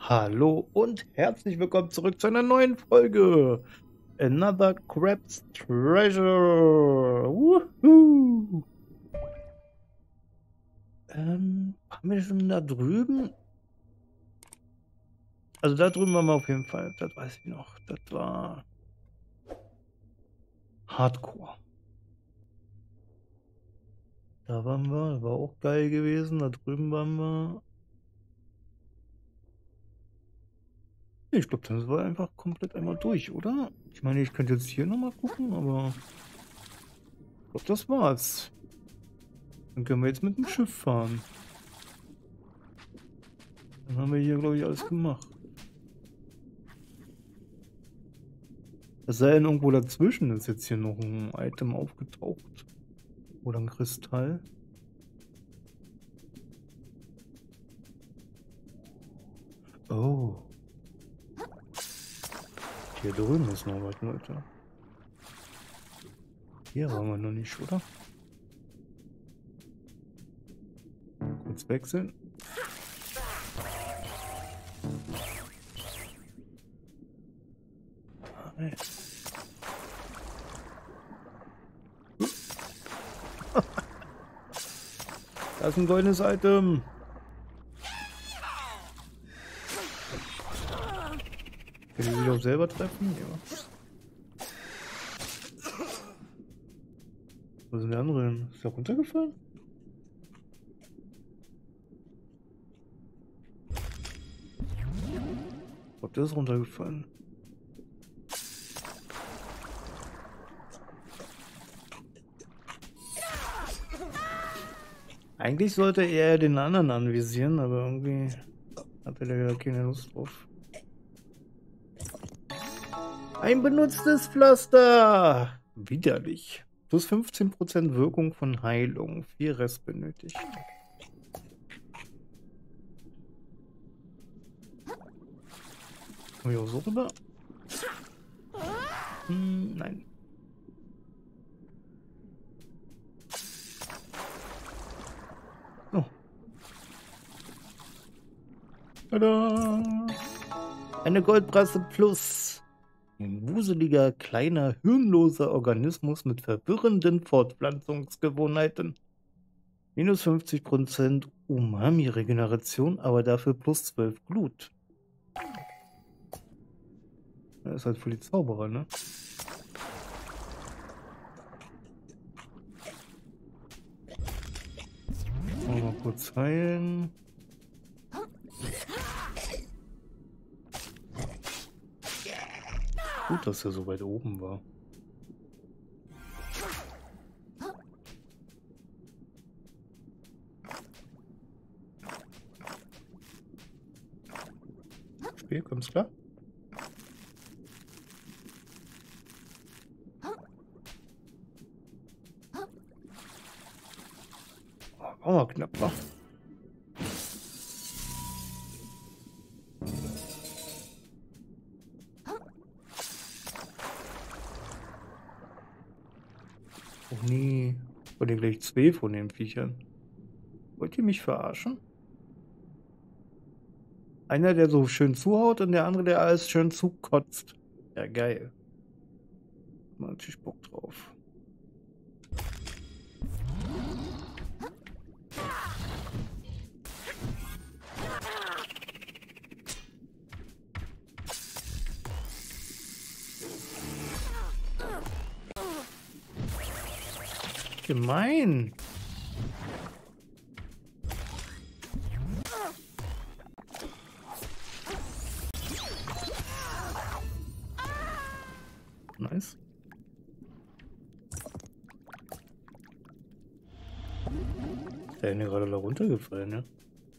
Hallo und herzlich willkommen zurück zu einer neuen Folge. Another Crab's Treasure. Woohoo! Haben wir schon da drüben? Also da drüben waren wir auf jeden Fall. Das weiß ich noch. Das war Hardcore. Da waren wir. Das war auch geil gewesen. Da drüben waren wir. Ich glaube, das war einfach komplett einmal durch, oder? Ich meine, ich könnte jetzt hier nochmal gucken, aber ich glaube, das war's. Dann können wir jetzt mit dem Schiff fahren. Dann haben wir hier, glaube ich, alles gemacht. Es sei denn, irgendwo dazwischen ist jetzt hier noch ein Item aufgetaucht. Oder ein Kristall. Oh. Hier drüben ist noch was, Leute. Hier waren wir noch nicht, oder? Kurz wechseln. Hey. Da ist ein goldenes Item. Können die sich auch selber treffen? Ja. Wo sind die anderen? Ist der runtergefallen? Ich glaube, der ist runtergefallen. Eigentlich sollte er den anderen anvisieren, aber irgendwie hat er da keine Lust drauf. Ein benutztes Pflaster! Widerlich. Plus 15% Wirkung von Heilung. 4 Rest benötigt. Komm ich auch so rüber? Nein. Oh. Tada! Eine Goldbrasse plus. Ein wuseliger, kleiner, hirnloser Organismus mit verwirrenden Fortpflanzungsgewohnheiten. Minus 50% Umami-Regeneration, aber dafür plus 12 Glut. Das ist halt für die Zauberer, ne? Mal kurz heilen. Gut, dass er so weit oben war. Spiel, kommt's klar? Oh, war knapp, wa? Oh nee. Von den gleich 2 von den Viechern. Wollt ihr mich verarschen? Einer, der so schön zuhaut und der andere, der alles schön zukotzt. Ja, geil. Mal natürlich Bock drauf. Gemein. Nice. Ist der denn gerade da runtergefallen, ne?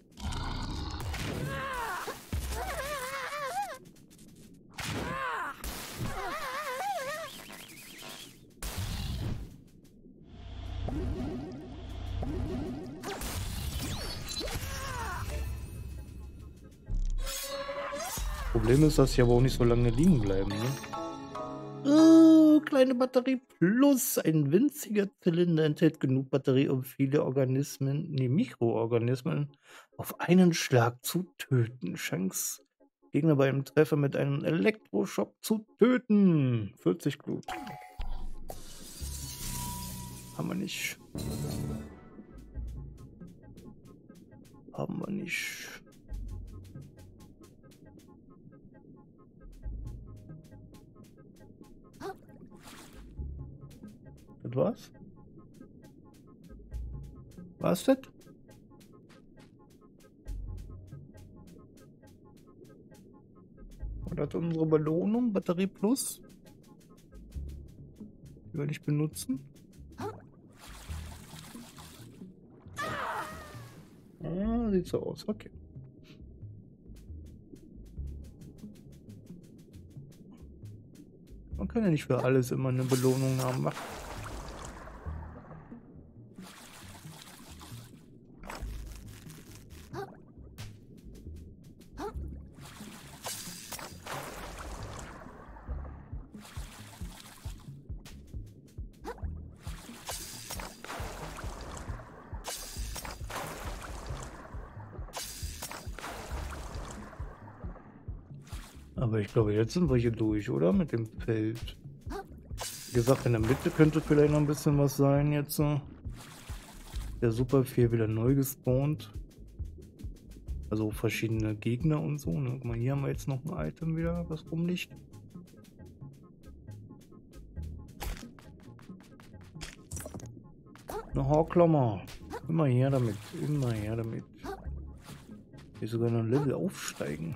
Problem ist, dass sie aber auch nicht so lange liegen bleiben, ne? Oh, kleine Batterie plus. Ein winziger Zylinder enthält genug Batterie, um viele Mikroorganismen auf einen Schlag zu töten. Chance Gegner bei einem Treffer mit einem Elektroschock zu töten. 40 Blut. Haben wir nicht. Haben wir nicht. Das war's? War's das? Oder hat unsere Belohnung Batterie Plus? Die werde ich benutzen. Ah, sieht so aus, okay. Man kann ja nicht für alles immer eine Belohnung haben. Aber ich glaube, jetzt sind wir hier durch, oder? Mit dem Feld. Wie gesagt, in der Mitte könnte vielleicht noch ein bisschen was sein jetzt. Der Super 4 wieder neu gespawnt. Also verschiedene Gegner und so. Ne? Guck mal, hier haben wir jetzt noch ein Item wieder, was rumliegt. Eine Haarklammer. Immer her damit. Immer her damit. Hier sogar noch ein Level aufsteigen.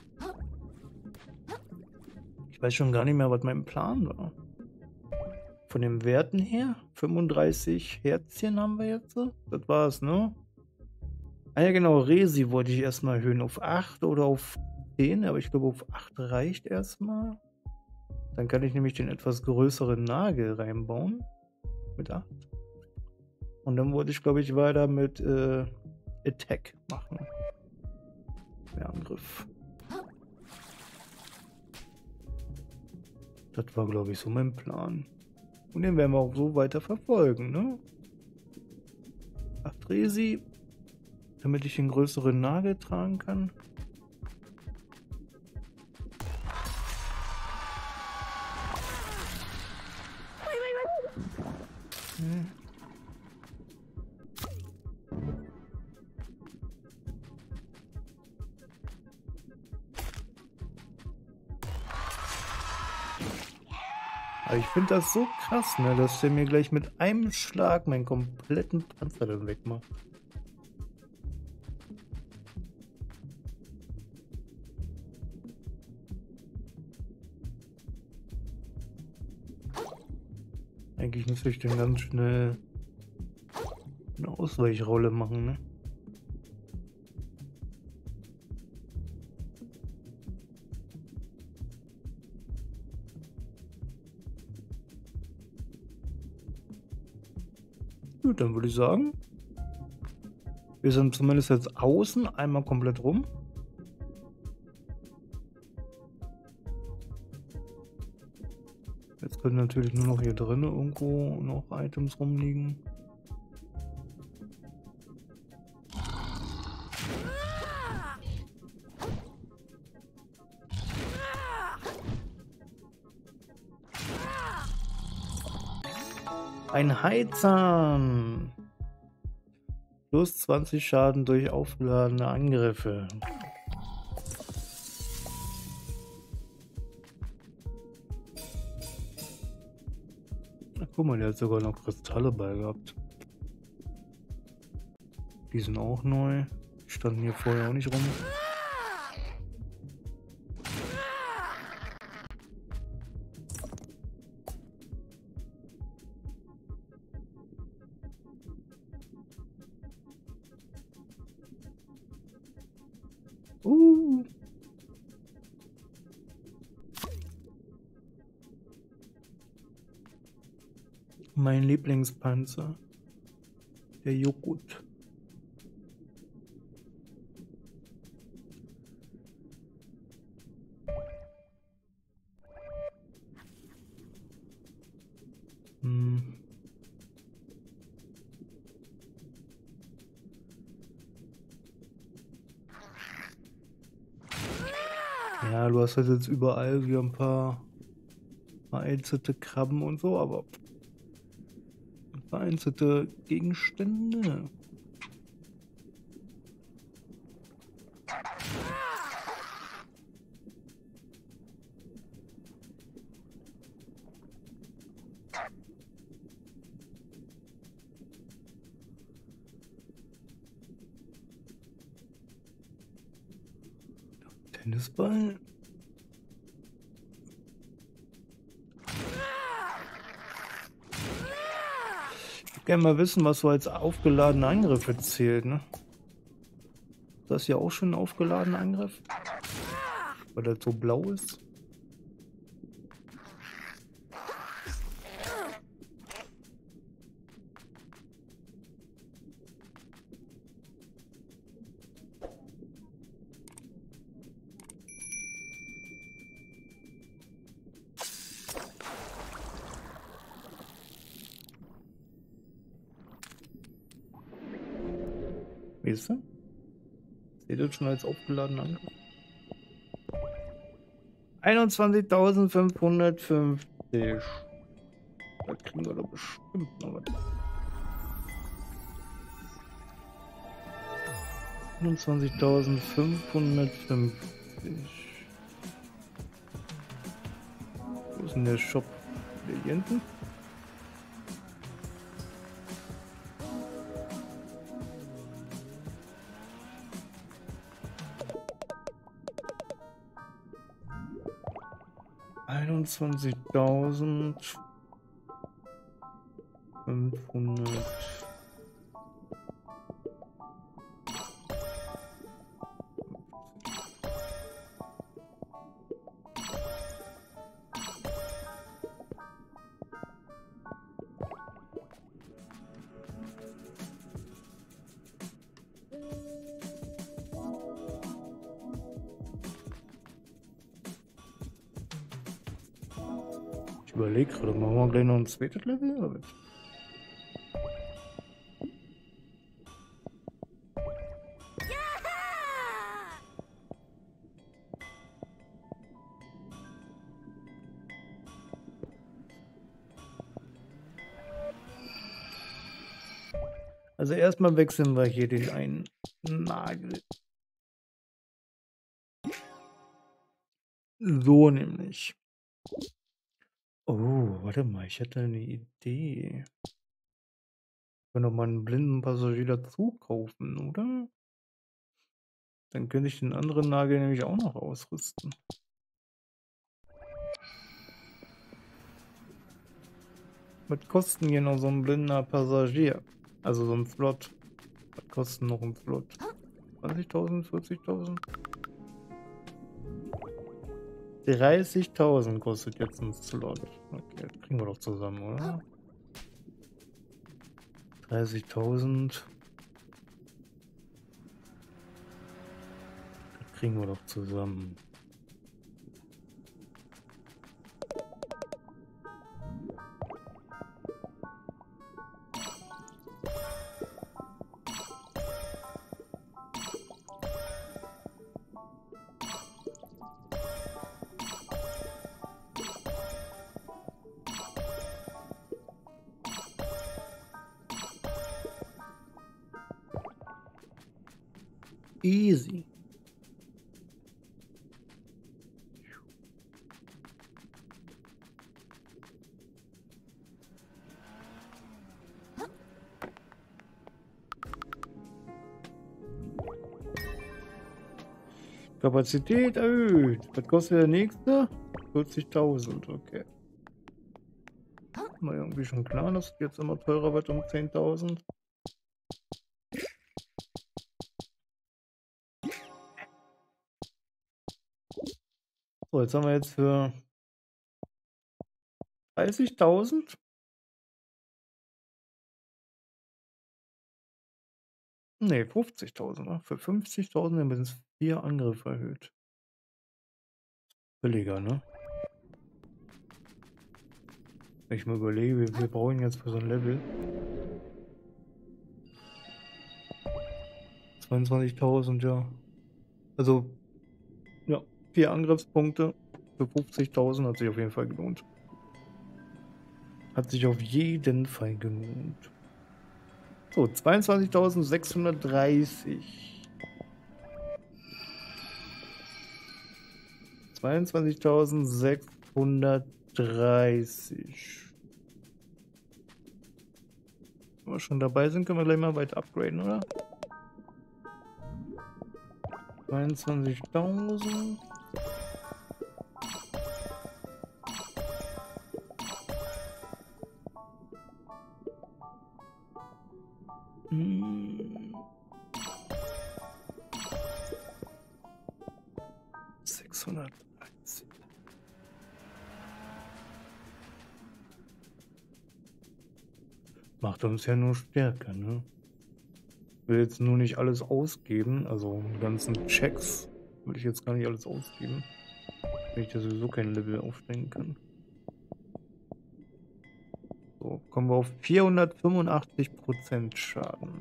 Ich weiß schon gar nicht mehr, was mein Plan war. Von den Werten her, 35 Herzchen haben wir jetzt. Das war's, ne? Ah ja genau, Resi wollte ich erstmal erhöhen auf 8 oder auf 10, aber ich glaube auf 8 reicht erstmal. Dann kann ich nämlich den etwas größeren Nagel reinbauen. Mit 8. Und dann wollte ich, glaube ich, weiter mit Attack machen. Mehr Angriff. Das war, glaube ich, so mein Plan. Und den werden wir auch so weiter verfolgen, ne? 8 Resi, damit ich den größeren Nagel tragen kann. Aber ich finde das so krass, ne, dass der mir gleich mit einem Schlag meinen kompletten Panzer dann wegmacht. Eigentlich müsste ich den ganz schnell eine Ausweichrolle machen, ne? Gut, dann würde ich sagen, wir sind zumindest jetzt außen einmal komplett rum. Jetzt können natürlich nur noch hier drin irgendwo noch Items rumliegen. Ein Heizan. Plus 20 Schaden durch aufgeladene Angriffe. Ach, guck mal, der hat sogar noch Kristalle bei gehabt. Die sind auch neu. Die standen hier vorher auch nicht rum. Mein Lieblingspanzer. Der Joghurt. Ja, du hast halt jetzt überall wieder ein paar vereinzelte Krabben und so, aber vereinzelte Gegenstände. Tennisball? Ich würde gerne mal wissen, was so als aufgeladene Angriffe zählt, ne? Ist das ja auch schon ein aufgeladener Angriff? Weil das so blau ist? Weißt du? Seht ihr schon als aufgeladener Angriff? 21.550. Da kriegen wir doch bestimmt noch was. 21.550. Wo ist denn der Shop? Legenden? $21.500. Ich überlege gerade, machen wir gleich noch ein zweites Level? Oder? Also erstmal wechseln wir hier den einen Nagel. So nämlich. Oh, warte mal, ich hätte eine Idee. Wir können doch mal einen blinden Passagier dazu kaufen, oder? Dann könnte ich den anderen Nagel nämlich auch noch ausrüsten. Was kostet hier noch so ein blinder Passagier? Also so ein Slot. Was kostet noch ein Slot? 20.000, 40.000? 30.000 kostet jetzt ein Slot. Okay, das kriegen wir doch zusammen, oder? 30.000. Das kriegen wir doch zusammen. Easy. Kapazität erhöht. Was kostet der nächste? 40.000, okay. War irgendwie schon klar, dass es jetzt immer teurer wird um 10.000. So, jetzt haben wir jetzt für 30.000. Ne, 50.000, ne? Für 50.000 haben wir jetzt 4 Angriffe erhöht. Billiger, ne? Wenn ich mal überlege, wir brauchen jetzt für so ein Level 22.000, ja. Also, ja, 4 Angriffspunkte für 50.000 hat sich auf jeden Fall gelohnt. Hat sich auf jeden Fall gelohnt. So, 22.630. 22.630. Wenn wir schon dabei sind, können wir gleich mal weiter upgraden, oder? 22.000. Hm. 630. Macht uns ja nur stärker, ne? Will jetzt nur nicht alles ausgeben, also die ganzen Checks will ich jetzt gar nicht alles ausgeben, wenn ich da sowieso kein Level aufsteigen kann. So, kommen wir auf 485% Schaden.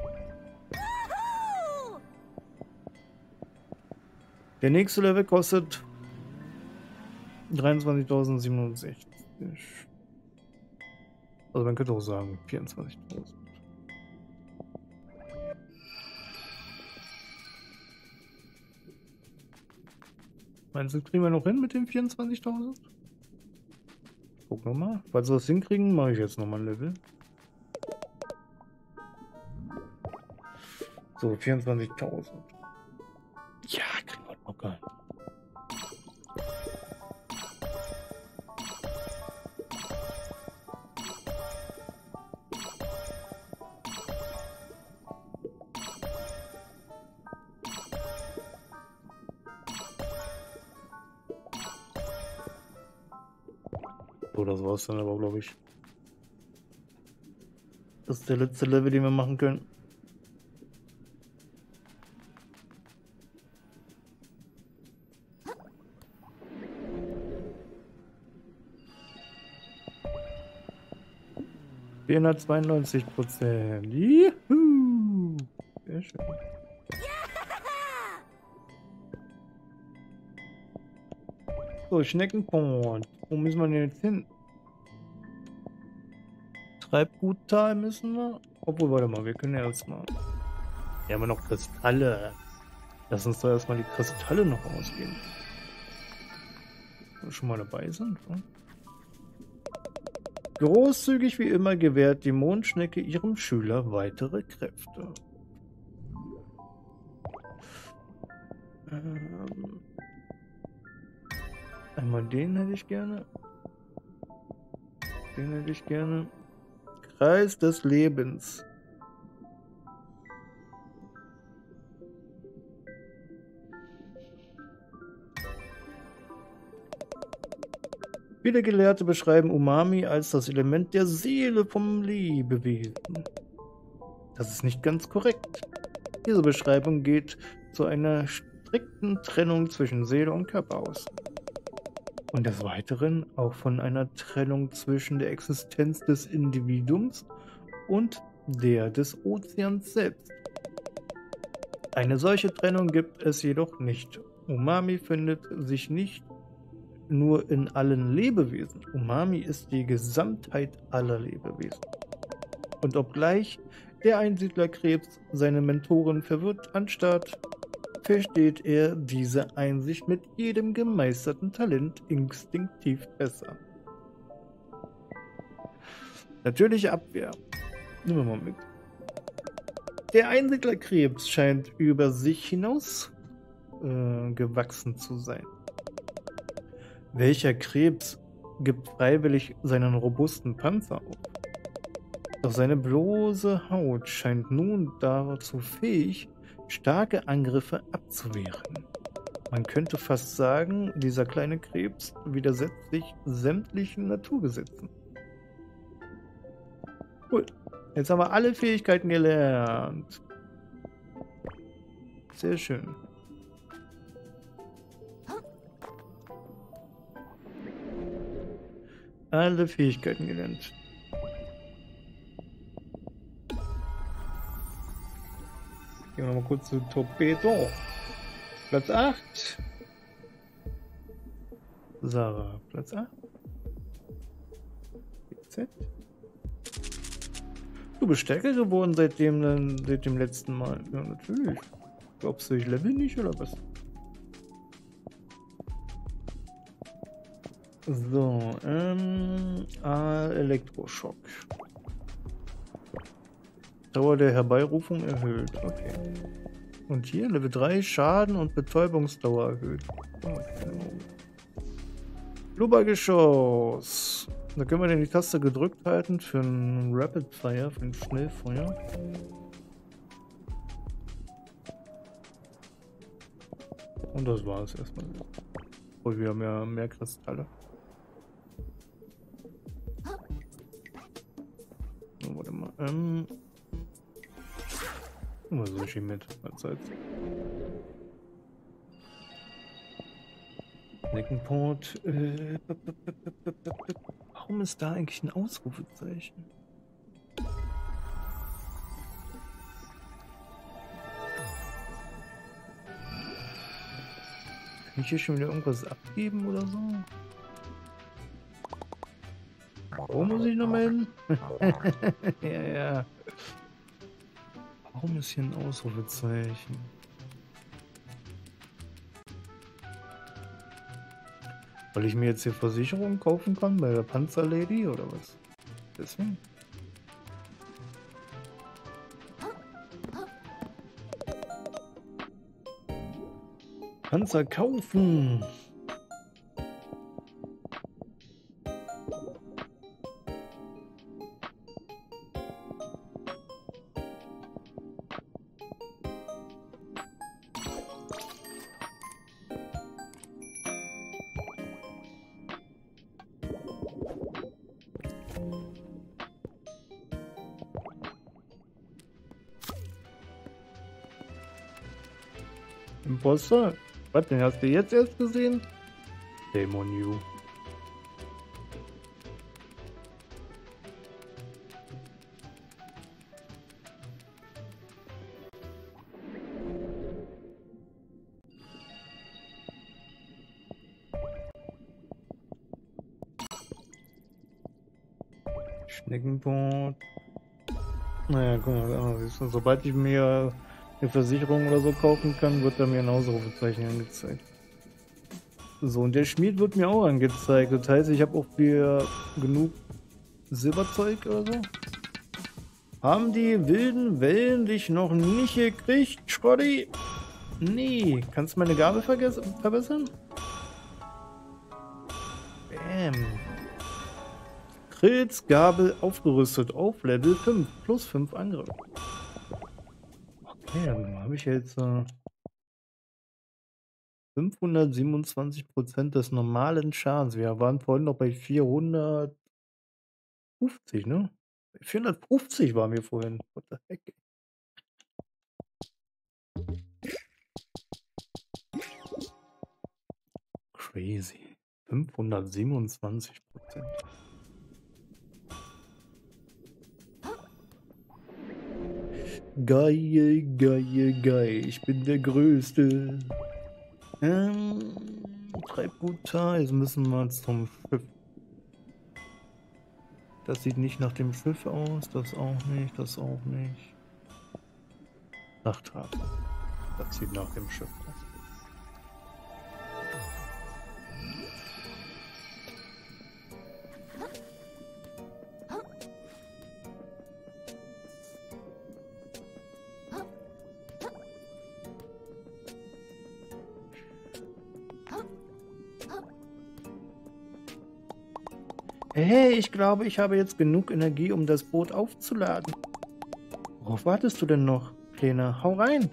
Der nächste Level kostet 23.067. Also man könnte auch sagen 24.000. Meinst du, kriegen wir noch hin mit den 24.000? Guck nochmal. Falls wir das hinkriegen, mache ich jetzt nochmal ein Level. So, 24.000. Ja, kriegen wir locker. So, das war's dann aber, glaube ich. Das ist der letzte Level, den wir machen können. %. Juhu! Sehr schön. So, Schneckenport. Wo müssen wir denn jetzt hin? Treibguttal müssen wir. Obwohl, warte mal, wir können ja erstmal. Hier haben wir noch Kristalle. Lass uns doch erstmal die Kristalle noch ausgeben. Wenn wir schon mal dabei sind. Ne? Großzügig wie immer gewährt die Mondschnecke ihrem Schüler weitere Kräfte. Einmal den hätte ich gerne. Den hätte ich gerne. Kreis des Lebens. Viele Gelehrte beschreiben Umami als das Element der Seele vom Lebewesen. Das ist nicht ganz korrekt. Diese Beschreibung geht zu einer strikten Trennung zwischen Seele und Körper aus. Und des Weiteren auch von einer Trennung zwischen der Existenz des Individuums und der des Ozeans selbst. Eine solche Trennung gibt es jedoch nicht. Umami findet sich nicht nur in allen Lebewesen. Umami ist die Gesamtheit aller Lebewesen. Und obgleich der Einsiedlerkrebs seine Mentoren verwirrt anstarrt, versteht er diese Einsicht mit jedem gemeisterten Talent instinktiv besser. Natürliche Abwehr. Nehmen wir mal mit. Der Einsiedlerkrebs scheint über sich hinaus gewachsen zu sein. Welcher Krebs gibt freiwillig seinen robusten Panzer auf? Doch seine bloße Haut scheint nun dazu fähig, starke Angriffe abzuwehren. Man könnte fast sagen, dieser kleine Krebs widersetzt sich sämtlichen Naturgesetzen. Cool. Jetzt haben wir alle Fähigkeiten gelernt. Sehr schön. Alle Fähigkeiten gelernt. Gehen wir mal kurz zu Torpedo. Platz 8. Sarah, Platz 8. BZ. Du bist stärker geworden seit dem letzten Mal. Ja, natürlich. Glaubst du, ich level nicht oder was? So, Elektroschock. Dauer der Herbeirufung erhöht. Okay. Und hier Level 3 Schaden und Betäubungsdauer erhöht. Okay. Blubbergeschoss. Da können wir dann die Taste gedrückt halten für ein Rapid Fire, für ein Schnellfeuer. Und das war es erstmal. Oh, wir haben ja mehr Kristalle. Oh, warte mal. Was soll ich hier mit? Mahlzeit. Neckenport. Warum ist da eigentlich ein Ausrufezeichen? Kann ich hier schon wieder irgendwas abgeben oder so? Wo muss ich nochmal hin? Ja, ja. Warum ist hier ein Ausrufezeichen? Weil ich mir jetzt hier Versicherung kaufen kann bei der Panzerlady oder was? Deswegen. Panzer kaufen! Imposter? Was denn? Hast du jetzt erst gesehen? Demon you. Schneckenport. Naja, guck mal, sobald ich mir eine Versicherung oder so kaufen kann, wird da mir ein Ausrufezeichen angezeigt. So, und der Schmied wird mir auch angezeigt. Das heißt, ich habe auch für genug Silberzeug oder so. Haben die wilden Wellen dich noch nicht gekriegt, Schrotty? Nee. Kannst du meine Gabel verbessern? Bam. Krills Gabel aufgerüstet auf Level 5 plus 5 Angriff. Okay, dann habe ich jetzt 527% des normalen Schadens. Wir waren vorhin noch bei 450, ne? 450 waren wir vorhin. What the heck? Crazy. 527%. Geil, geil, geil. Ich bin der Größte. Treibgut, jetzt müssen wir zum Schiff. Das sieht nicht nach dem Schiff aus, das auch nicht, das auch nicht. Nachthafen. Das sieht nach dem Schiff aus. Hey, ich glaube, ich habe jetzt genug Energie, um das Boot aufzuladen. Worauf wartest du denn noch, Kleiner? Hau rein!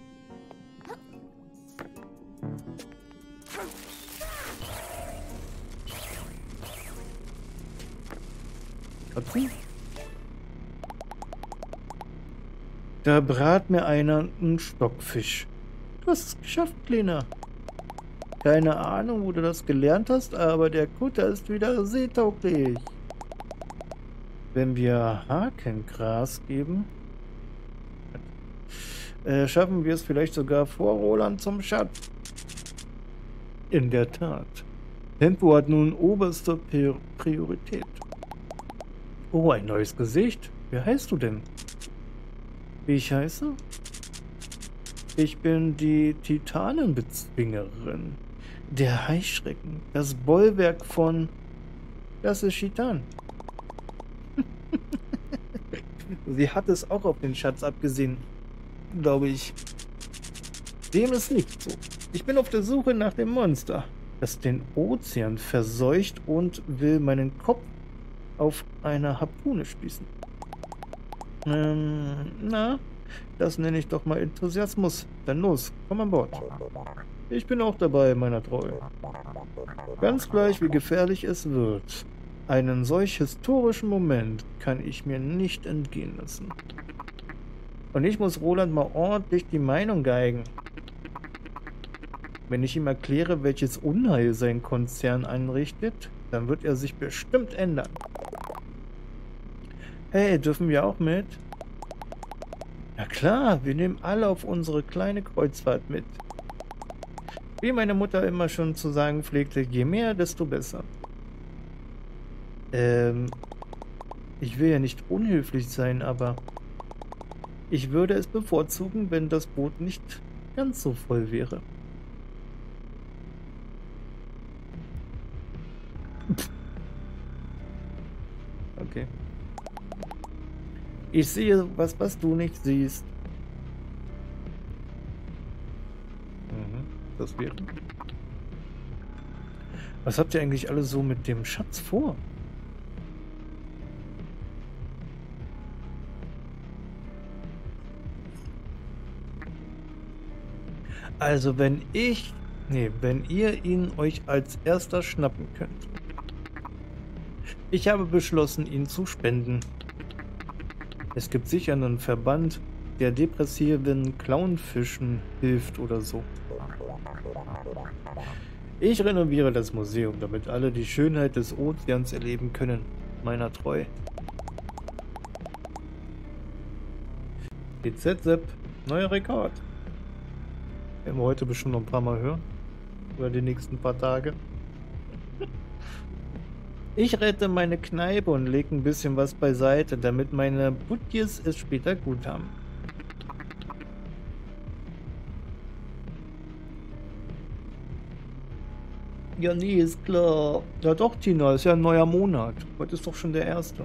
Katze? Da brat mir einer einen Stockfisch. Du hast es geschafft, Kleiner. Keine Ahnung, wo du das gelernt hast, aber der Kutter ist wieder seetauglich. Wenn wir Hakengras geben, schaffen wir es vielleicht sogar vor Roland zum Schatz. In der Tat. Tempo hat nun oberste Priorität. Oh, ein neues Gesicht. Wie heißt du denn? Wie ich heiße? Ich bin die Titanenbezwingerin. Der Heuschrecken. Das Bollwerk von... Das ist Chitan. Sie hat es auch auf den Schatz abgesehen, glaube ich. Dem ist nicht so. Ich bin auf der Suche nach dem Monster, das den Ozean verseucht und will meinen Kopf auf eine Harpune spießen. Na, das nenne ich doch mal Enthusiasmus. Dann los, komm an Bord. Ich bin auch dabei, meiner Treue. Ganz gleich, wie gefährlich es wird. Einen solch historischen Moment kann ich mir nicht entgehen lassen. Und ich muss Roland mal ordentlich die Meinung geigen. Wenn ich ihm erkläre, welches Unheil sein Konzern anrichtet, dann wird er sich bestimmt ändern. Hey, dürfen wir auch mit? Na klar, wir nehmen alle auf unsere kleine Kreuzfahrt mit. Wie meine Mutter immer schon zu sagen pflegte, je mehr, desto besser. Ich will ja nicht unhöflich sein, aber ich würde es bevorzugen, wenn das Boot nicht ganz so voll wäre. Okay. Ich sehe was du nicht siehst. Das wäre. Was habt ihr eigentlich alle so mit dem Schatz vor? Also wenn ihr ihn euch als erster schnappen könnt. Ich habe beschlossen, ihn zu spenden. Es gibt sicher einen Verband, der depressiven Clownfischen hilft oder so. Ich renoviere das Museum, damit alle die Schönheit des Ozeans erleben können, meiner treu. GZ-Sepp, neuer Rekord. Werden wir heute bestimmt noch ein paar Mal hören. Oder die nächsten paar Tage. Ich rette meine Kneipe und lege ein bisschen was beiseite, damit meine Butjes es später gut haben. Ja, nee, ist klar. Ja doch, Tina, ist ja ein neuer Monat. Heute ist doch schon der erste.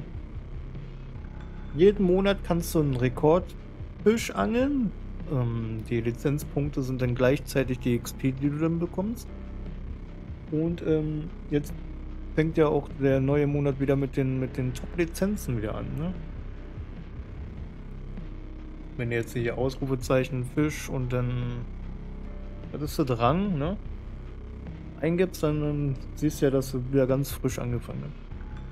Jeden Monat kannst du einen Rekordfisch angeln. Die Lizenzpunkte sind dann gleichzeitig die XP, die du dann bekommst. Und jetzt fängt ja auch der neue Monat wieder mit den Top-Lizenzen wieder an, ne? Wenn du jetzt hier Ausrufezeichen Fisch und dann das ist der Drang, ne? Eingibst, dann siehst du ja, dass du wieder ganz frisch angefangen hast.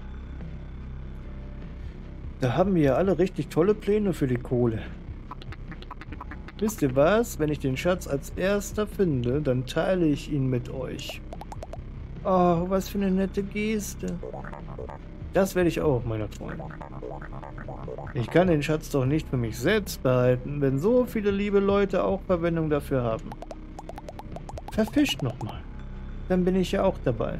Da haben wir ja alle richtig tolle Pläne für die Kohle. Wisst ihr was? Wenn ich den Schatz als erster finde, dann teile ich ihn mit euch. Oh, was für eine nette Geste. Das werde ich auch, meiner Freunde. Ich kann den Schatz doch nicht für mich selbst behalten, wenn so viele liebe Leute auch Verwendung dafür haben. Verfischt nochmal. Dann bin ich ja auch dabei.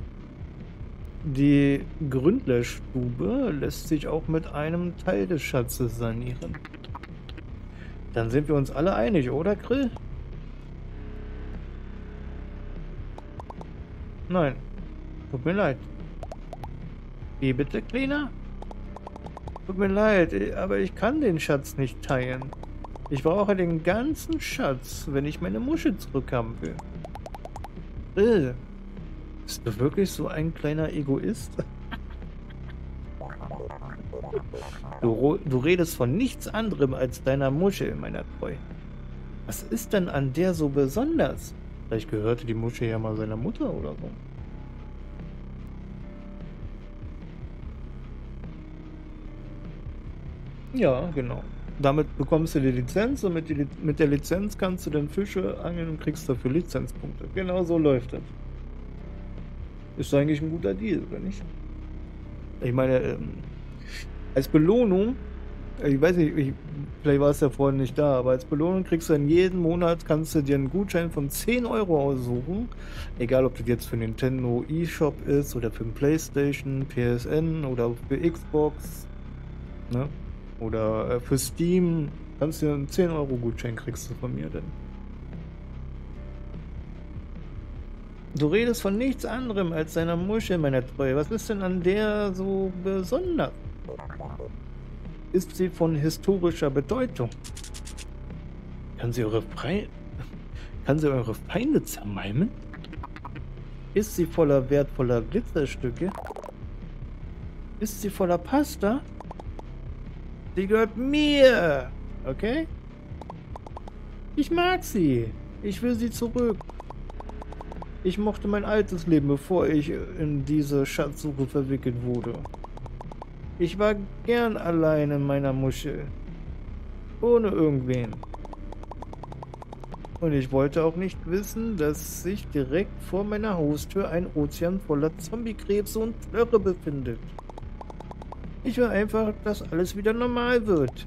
Die Gründlerstube lässt sich auch mit einem Teil des Schatzes sanieren. Dann sind wir uns alle einig, oder, Grill? Nein. Tut mir leid. Wie bitte, Kleiner? Tut mir leid, aber ich kann den Schatz nicht teilen. Ich brauche den ganzen Schatz, wenn ich meine Muschel zurückhaben will. Bist du wirklich so ein kleiner Egoist? Du redest von nichts anderem als deiner Muschel, meiner Treu. Was ist denn an der so besonders? Vielleicht gehörte die Muschel ja mal seiner Mutter oder so. Ja, genau. Damit bekommst du die Lizenz und mit der Lizenz kannst du dann Fische angeln und kriegst dafür Lizenzpunkte. Genau so läuft das. Ist eigentlich ein guter Deal, oder nicht? Ich meine, als Belohnung Ich weiß nicht, vielleicht war es ja vorhin nicht da, aber als Belohnung kriegst du dann jeden Monat, kannst du dir einen Gutschein von 10 Euro aussuchen. Egal, ob das jetzt für Nintendo eShop ist oder für den PlayStation, PSN oder für Xbox, ne? Oder für Steam. Kannst du dir einen 10 Euro Gutschein kriegst du von mir denn. Du redest von nichts anderem als deiner Muschel, meiner Treue. Was ist denn an der so besonders? Ist sie von historischer Bedeutung? Kann sie kann sie eure Feinde zermalmen? Ist sie voller wertvoller Glitzerstücke? Ist sie voller Pasta? Sie gehört mir! Okay? Ich mag sie. Ich will sie zurück. Ich mochte mein altes Leben, bevor ich in diese Schatzsuche verwickelt wurde. Ich war gern allein in meiner Muschel. Ohne irgendwen. Und ich wollte auch nicht wissen, dass sich direkt vor meiner Haustür ein Ozean voller Zombiekrebse und Flöre befindet. Ich will einfach, dass alles wieder normal wird.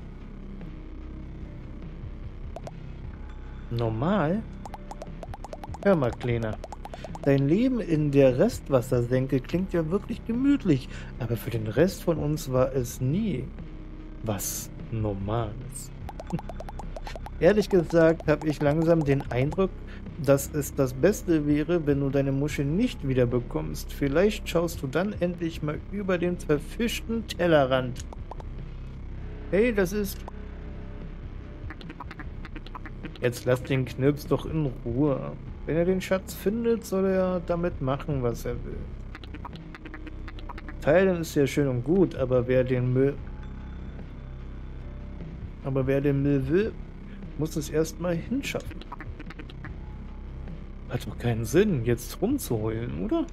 Normal? Hör mal, Kleiner. Dein Leben in der Restwassersenke klingt ja wirklich gemütlich, aber für den Rest von uns war es nie was Normales. Ehrlich gesagt habe ich langsam den Eindruck, dass es das Beste wäre, wenn du deine Muschel nicht wiederbekommst. Vielleicht schaust du dann endlich mal über den verfischten Tellerrand. Hey, das ist... Jetzt lass den Knirps doch in Ruhe. Wenn er den Schatz findet, soll er damit machen, was er will. Teilen ist ja schön und gut, aber wer den Müll will, muss es erstmal hinschaffen. Hat doch keinen Sinn, jetzt rumzuheulen, oder?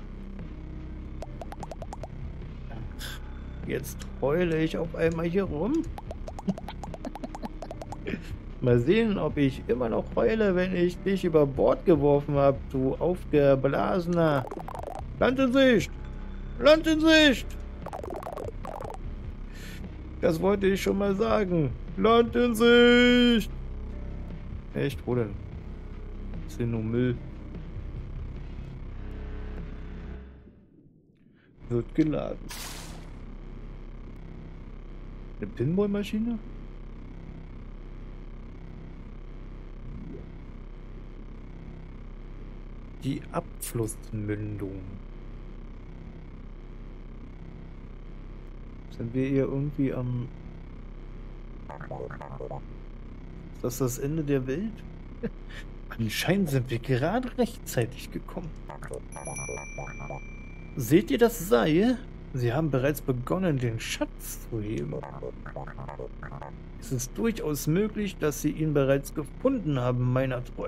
Jetzt heule ich auf einmal hier rum. Mal sehen, ob ich immer noch heule, wenn ich dich über Bord geworfen habe, du aufgeblasener. Land in Sicht! Land in Sicht! Das wollte ich schon mal sagen. Land in Sicht! Echt, wo denn? Das ist hier nur Müll. Wird geladen. Eine Pinballmaschine? Die Abflussmündung. Sind wir hier irgendwie am... Ist das das Ende der Welt? Anscheinend sind wir gerade rechtzeitig gekommen. Seht ihr das Seil? Sie haben bereits begonnen, den Schatz zu heben. Es ist durchaus möglich, dass Sie ihn bereits gefunden haben, meiner Treu.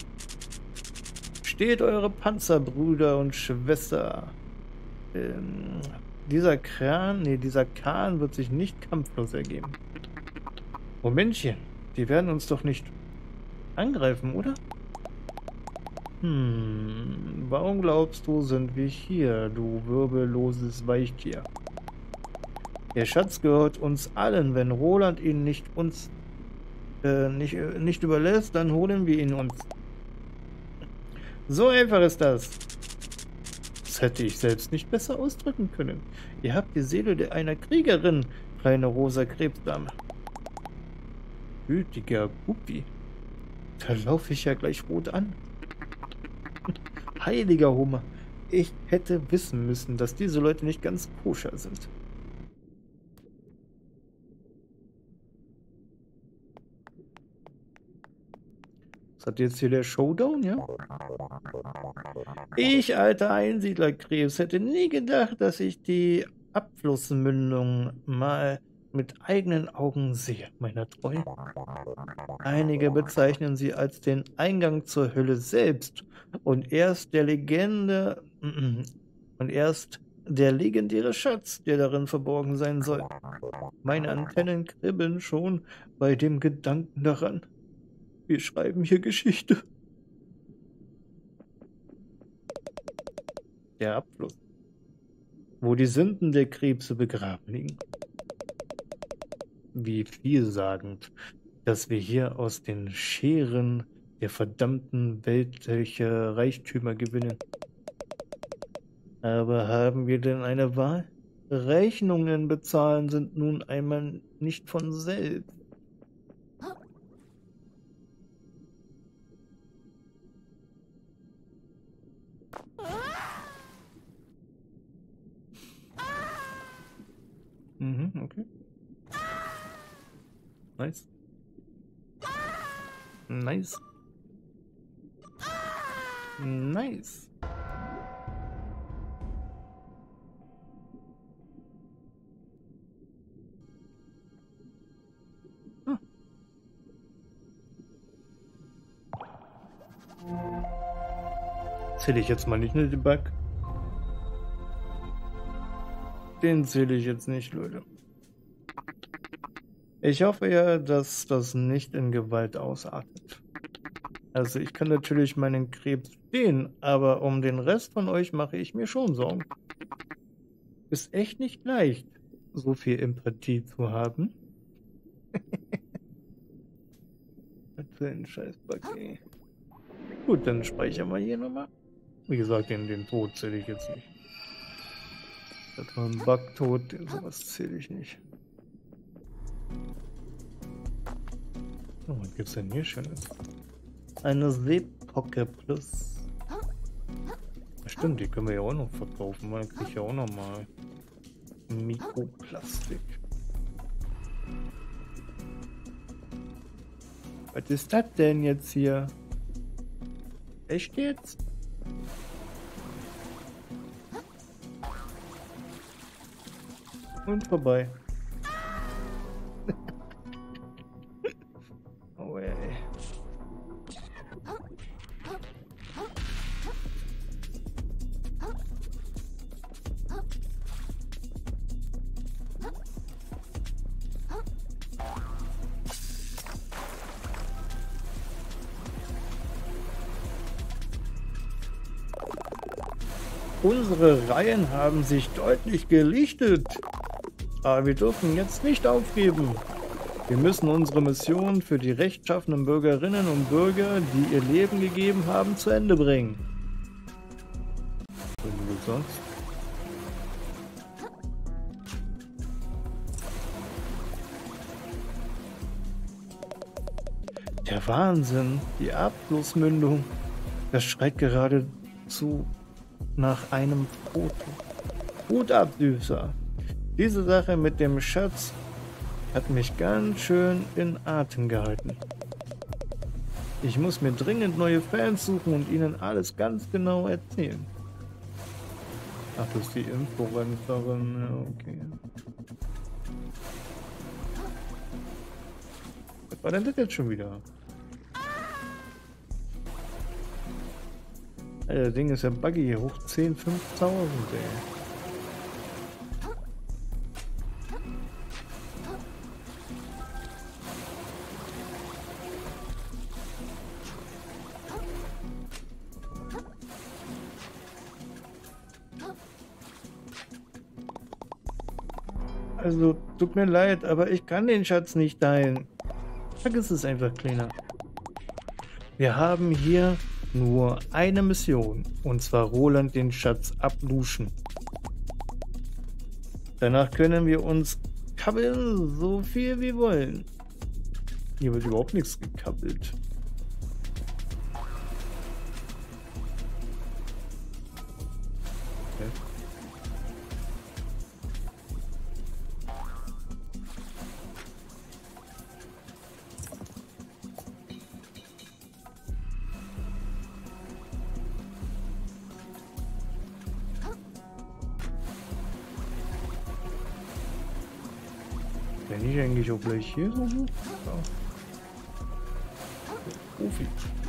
Steht eure Panzerbrüder und Schwester. Dieser Kahn wird sich nicht kampflos ergeben. Momentchen, die werden uns doch nicht angreifen, oder? Warum glaubst du, sind wir hier, du wirbelloses Weichtier? Der Schatz gehört uns allen. Wenn Roland ihn nicht überlässt, dann holen wir ihn uns. So einfach ist das. Das hätte ich selbst nicht besser ausdrücken können. Ihr habt die Seele einer Kriegerin, kleine rosa Krebsdame. Gütiger Guppi. Da laufe ich ja gleich rot an. Heiliger Hummer. Ich hätte wissen müssen, dass diese Leute nicht ganz koscher sind. Was hat jetzt hier der Showdown, ja? Ich, alter Einsiedlerkrebs, hätte nie gedacht, dass ich die Abflussmündung mal mit eigenen Augen sehe, meiner Treu. Einige bezeichnen sie als den Eingang zur Hölle selbst und erst der legendäre Schatz, der darin verborgen sein soll. Meine Antennen kribbeln schon bei dem Gedanken daran. Wir schreiben hier Geschichte. Der Abfluss, wo die Sünden der Krebse begraben liegen. wie vielsagend, dass wir hier aus den Scheren der verdammten weltliche Reichtümer gewinnen. Aber haben wir denn eine Wahl? Rechnungen bezahlen sind nun einmal nicht von selbst. Mhm, okay. Nice. Nice. Nice. Ah. Zähle ich jetzt mal nicht, ne, den Bug? Den zähle ich jetzt nicht, Leute. Ich hoffe ja, dass das nicht in Gewalt ausartet. Also ich kann natürlich meinen Krebs stehen, aber um den Rest von euch mache ich mir schon Sorgen. Ist echt nicht leicht, so viel Empathie zu haben. Was für ein Scheiß-Bug, ey. Gut, dann speichern wir hier nochmal. Wie gesagt, den Tod zähle ich jetzt nicht. Das war ein Bug-Tod, sowas zähle ich nicht. Oh, was gibt's denn hier Schönes? Eine Seepocke Plus. Stimmt, die können wir ja auch noch verkaufen. Man kriegt ja auch noch mal Mikroplastik. Was ist das denn jetzt hier? Echt jetzt? Und vorbei. Oh ey. Unsere Reihen haben sich deutlich gelichtet. Aber wir dürfen jetzt nicht aufgeben. Wir müssen unsere Mission für die rechtschaffenen Bürgerinnen und Bürger, die ihr Leben gegeben haben, zu Ende bringen. So wie du sagst. Der Wahnsinn, die Abflussmündung, das schreit geradezu nach einem Foto. Hut ab, Süßer. Diese Sache mit dem Schatz hat mich ganz schön in Atem gehalten. Ich muss mir dringend neue Fans suchen und ihnen alles ganz genau erzählen. Ach, das ist die Influencerin. Ja, okay. Was war denn das jetzt schon wieder? Alter, das Ding ist ja buggy hier. Hoch 10, 5.000, ey. Also, tut mir leid, aber ich kann den Schatz nicht teilen. Vergiss es einfach, Kleiner. Wir haben hier nur eine Mission, und zwar Roland den Schatz abluschen. Danach können wir uns kabbeln, so viel wir wollen. Hier wird überhaupt nichts gekabbelt. Okay. Wenn ich eigentlich auch gleich hier so hoch? Ja. Profi.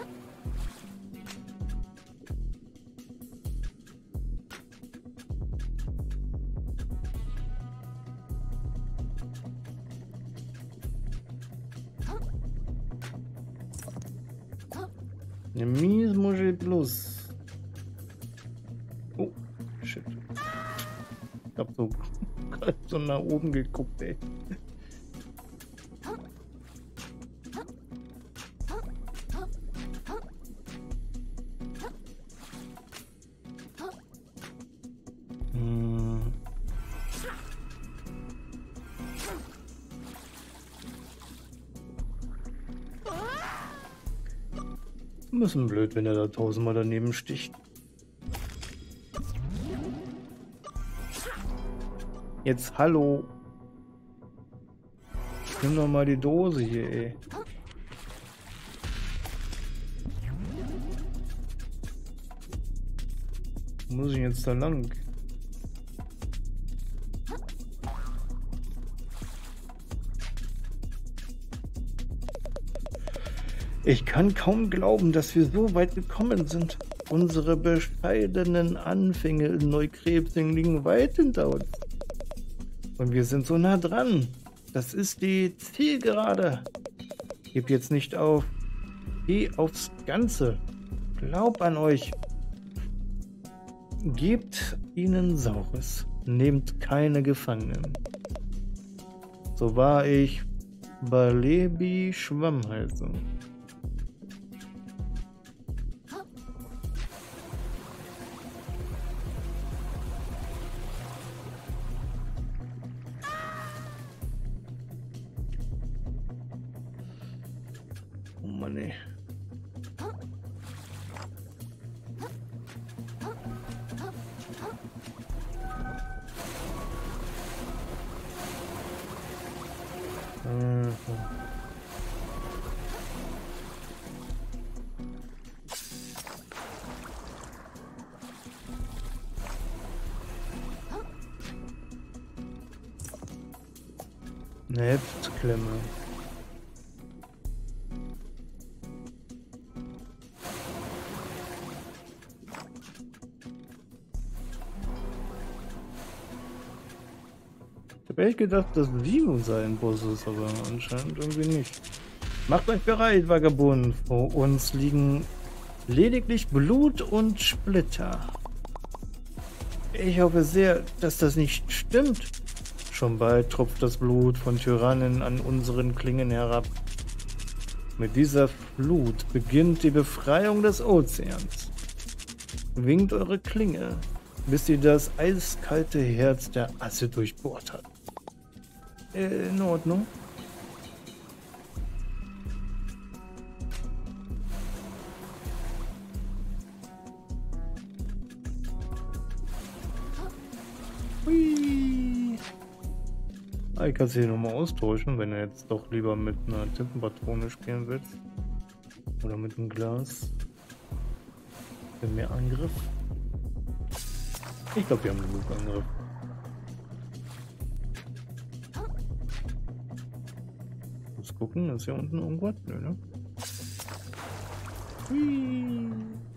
Eine Miesmuschel plus. Oh, shit. Ich hab so nach oben geguckt, ey. Ein bisschen blöd, wenn er da tausendmal daneben sticht. Jetzt hallo. Nimm doch mal die Dose hier, ey. Wo muss ich jetzt da lang? Ich kann kaum glauben, dass wir so weit gekommen sind. Unsere bescheidenen Anfänge in Neukrebsing liegen weit hinter uns. Und wir sind so nah dran. Das ist die Zielgerade. Gib jetzt nicht auf. Geh aufs Ganze. Glaub an euch. Gebt ihnen Saures. Nehmt keine Gefangenen. So war ich Balebi Schwammhalse. Oh Mann, ey. Eine Heftklemme. Ich habe echt gedacht, dass Vino sein Boss ist, aber anscheinend irgendwie nicht. Macht euch bereit, Vagabund. Vor uns liegen lediglich Blut und Splitter. Ich hoffe sehr, dass das nicht stimmt. Schon bald tropft das Blut von Tyrannen an unseren Klingen herab. Mit dieser Flut beginnt die Befreiung des Ozeans. Winkt eure Klinge, bis sie das eiskalte Herz der Asse durchbohrt hat. In Ordnung. Hui. Ich kann sie hier nochmal austauschen, wenn er jetzt doch lieber mit einer Tintenpatrone spielen will. Oder mit einem Glas. Für mehr Angriff. Ich glaube, wir haben genug Angriff. Muss gucken, ist hier unten irgendwas? Nö, ne? Hui.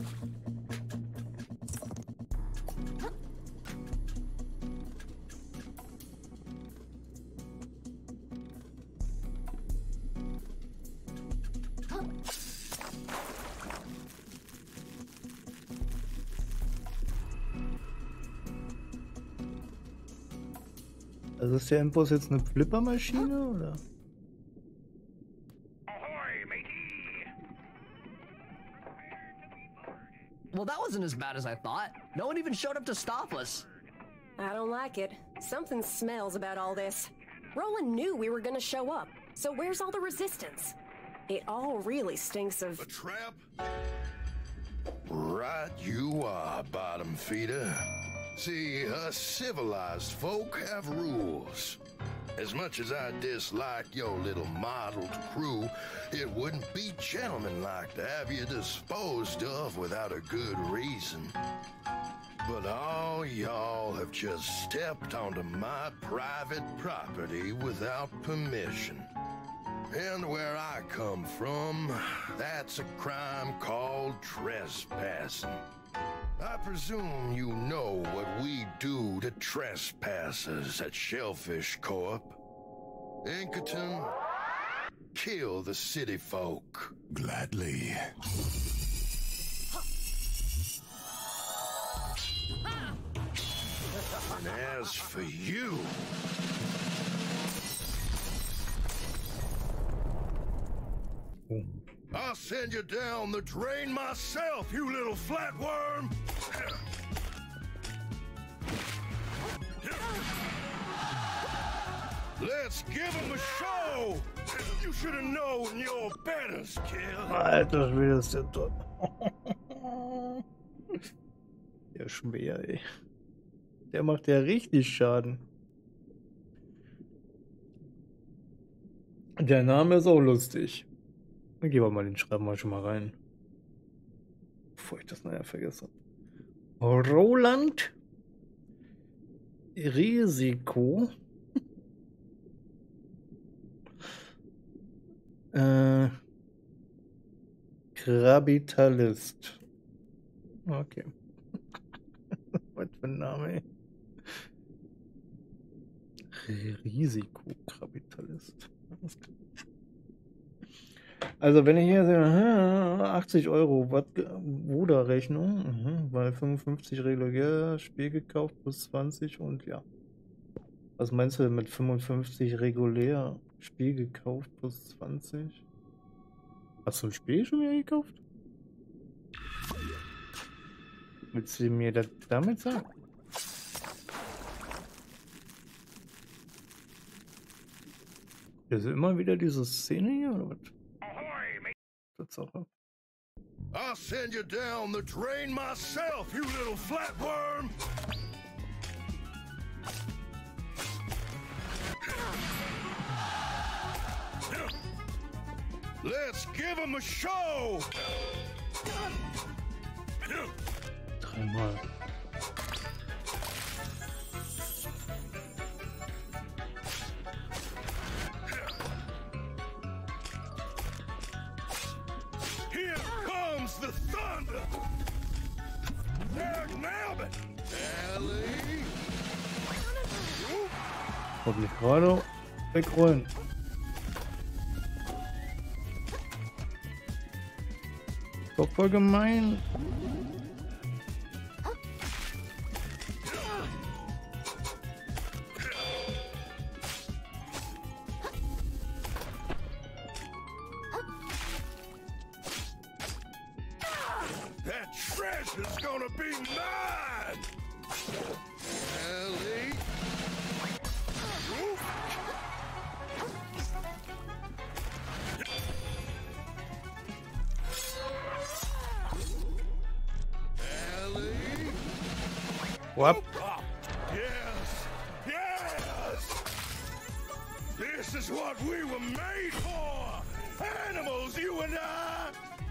Also ist der Impuls jetzt eine Flippermaschine, oder? Well, that wasn't as bad as I thought. No one even showed up to stop us. I don't like it. Something smells about all this. Roland knew we were gonna show up, so where's all the resistance? It all really stinks of... A trap? Right you are, bottom feeder. See, us civilized folk have rules. As much as I dislike your little mottled crew, it wouldn't be gentlemanlike to have you disposed of without a good reason. But all y'all have just stepped onto my private property without permission. And where I come from, that's a crime called trespassing. I presume you know what we do to trespassers at Shellfish Corp. Inkerton, kill the city folk. Gladly. And as for you... I'll send you down the drain myself, you little flatworm! Let's give him a show! You should have known your betters, kid. Alter Schwede, ist der toll. Der schwer, ey. Der macht ja richtig Schaden. Der Name ist auch lustig. Dann gehen wir mal den Schreiben mal schon mal rein. Bevor ich das nachher vergesse. Roland Risiko. Kapitalist. Okay. Was für ein Name, ey. Risikokapitalist. Also wenn ich hier sehe, 80 Euro, Bruderrechnung, bei 55 regulär, Spiel gekauft plus 20 und ja. Was meinst du denn mit 55 regulär, Spiel gekauft plus 20? Hast du ein Spiel schon wieder gekauft? Willst du mir das damit sagen? Ist immer wieder diese Szene hier oder was? Tatsache. I'll send you down the drain myself, you little flatworm! Let's give him a show! Dreimal. Here comes the thunder! There, nailed it! Ellie! Wollte mich gerade wegrollen. Doch voll gemein. That treasure's gonna be mine! Ellie! Ellie! Wap. Yes! Yes! This is what we were made for! Animals, you and I!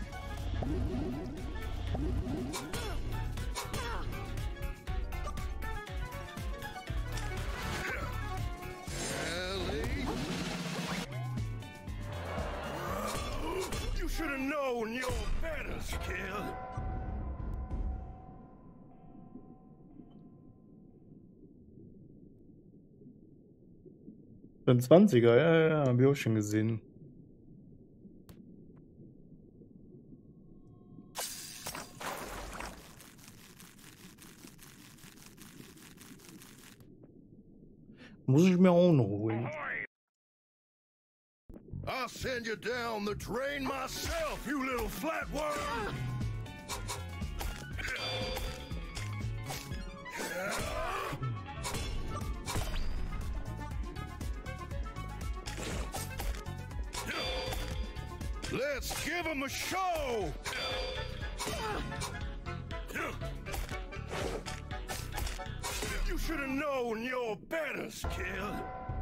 Ellie? You should have known your betters, kid. Ein 20er, ja, hab ich auch schon gesehen. Muss ich mir auch noch holen. I'll send you down the drain myself, you little flatworm! Let's give him a show! You should have known your betters, kid.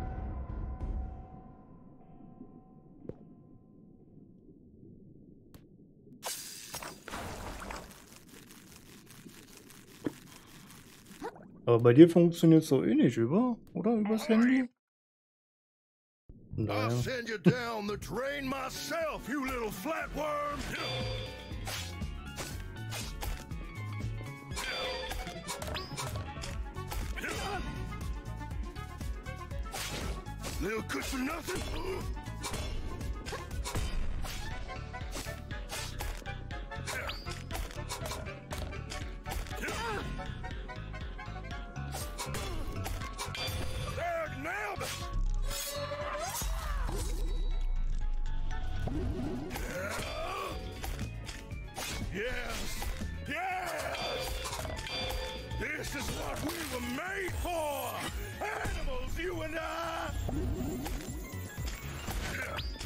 Aber bei dir funktioniert es doch eh nicht, oder? Übers Handy? I'll Naja. send you down the drain myself, you little flatworm! Little good for nothing? There, nailed it! Yes! Yes! This is what we were made for! Animals, you and I!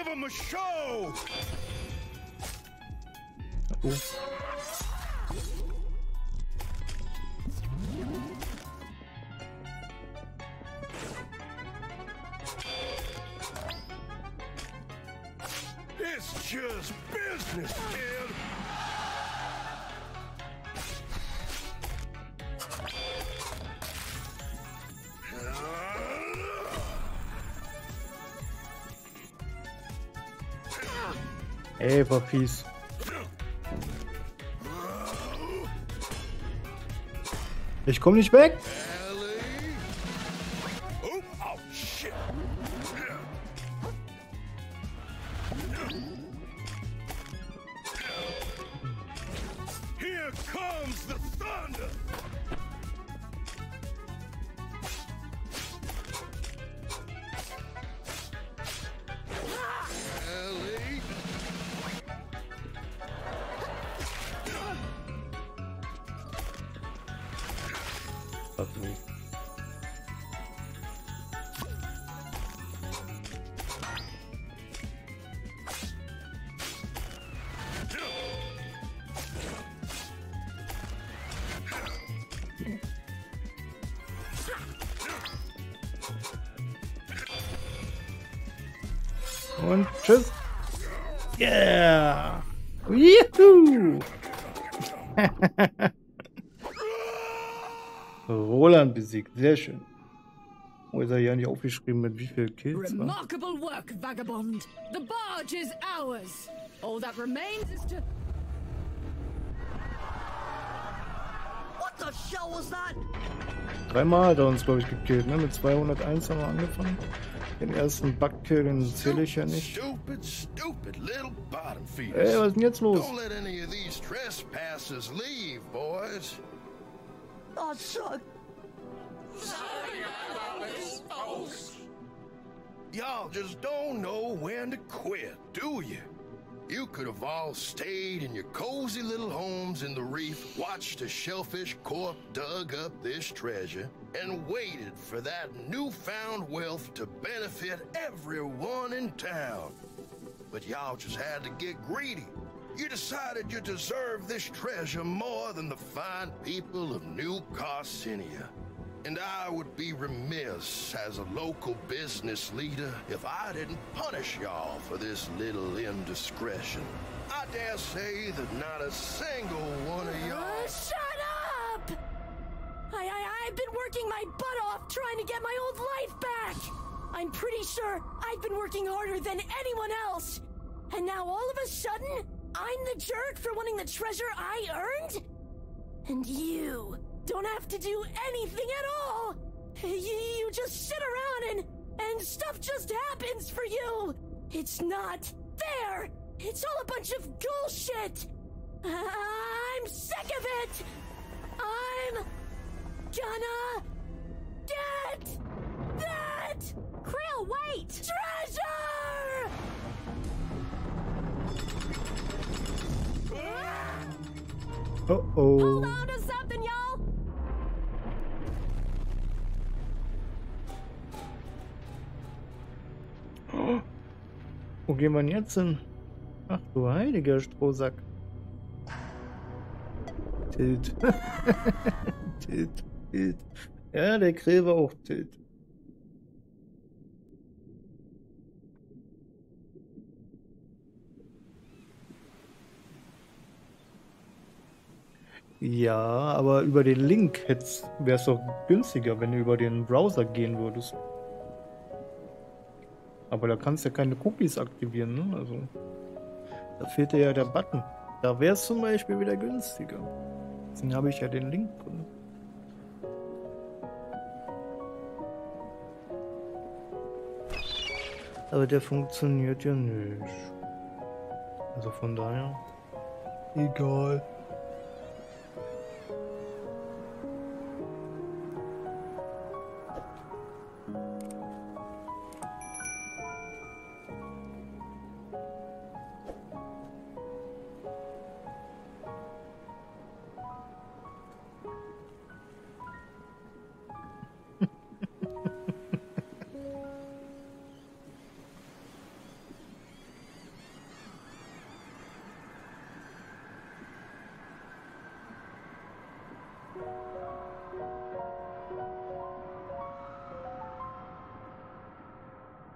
give him a show! Oh. It's just business, kid! Ey, war fies. Ich komm nicht weg. Ellie? Oh, oh, shit! Here comes the thunder! Ellie? Ach, nee. Und tschüss. Yeah. Juhu. Roland besiegt. Sehr schön. Wo ist er ja nicht aufgeschrieben mit wie viel Kills? Wa? Remarkable work, vagabond. The barge is ours. All that remains is to... What the shell was that? Dreimal hat er uns, glaube ich, gekillt. Ne? Mit 201 haben wir angefangen. Den ersten Bugkill, den zähle ich ja nicht. Stupid little bottom feeders. Ey, was ist denn jetzt los? Don't let any of these trespassers leave, boys. Oh, son. Y'all just don't know when to quit, do you? You could have all stayed in your cozy little homes in the reef, watched a shellfish corp dug up this treasure, and waited for that newfound wealth to benefit everyone in town. But y'all just had to get greedy. You decided you deserved this treasure more than the fine people of New Carcinia. And I would be remiss as a local business leader if I didn't punish y'all for this little indiscretion. I dare say that not a single one of y'all... Shut up! I've been working my butt off trying to get my old life back! I'm pretty sure I've been working harder than anyone else! And now all of a sudden, I'm the jerk for wanting the treasure I earned? And you don't have to do anything at all! You just sit around and stuff just happens for you! It's not fair! It's all a bunch of bullshit! I'm sick of it! I'm gonna get that Krill, wait! treasure! Oh-oh. Hold on to something, y'all! Wo gehen wir denn jetzt hin? Ach du heiliger Strohsack. Tilt. Tilt. Ja, der Krill war auch Tilt. Ja, aber über den Link wäre es doch günstiger, wenn du über den Browser gehen würdest. Aber da kannst du ja keine Cookies aktivieren, ne? Also, da fehlt dir ja der Button. Da wäre es zum Beispiel wieder günstiger. Deswegen habe ich ja den Link drin. Aber der funktioniert ja nicht. Also von daher. Egal.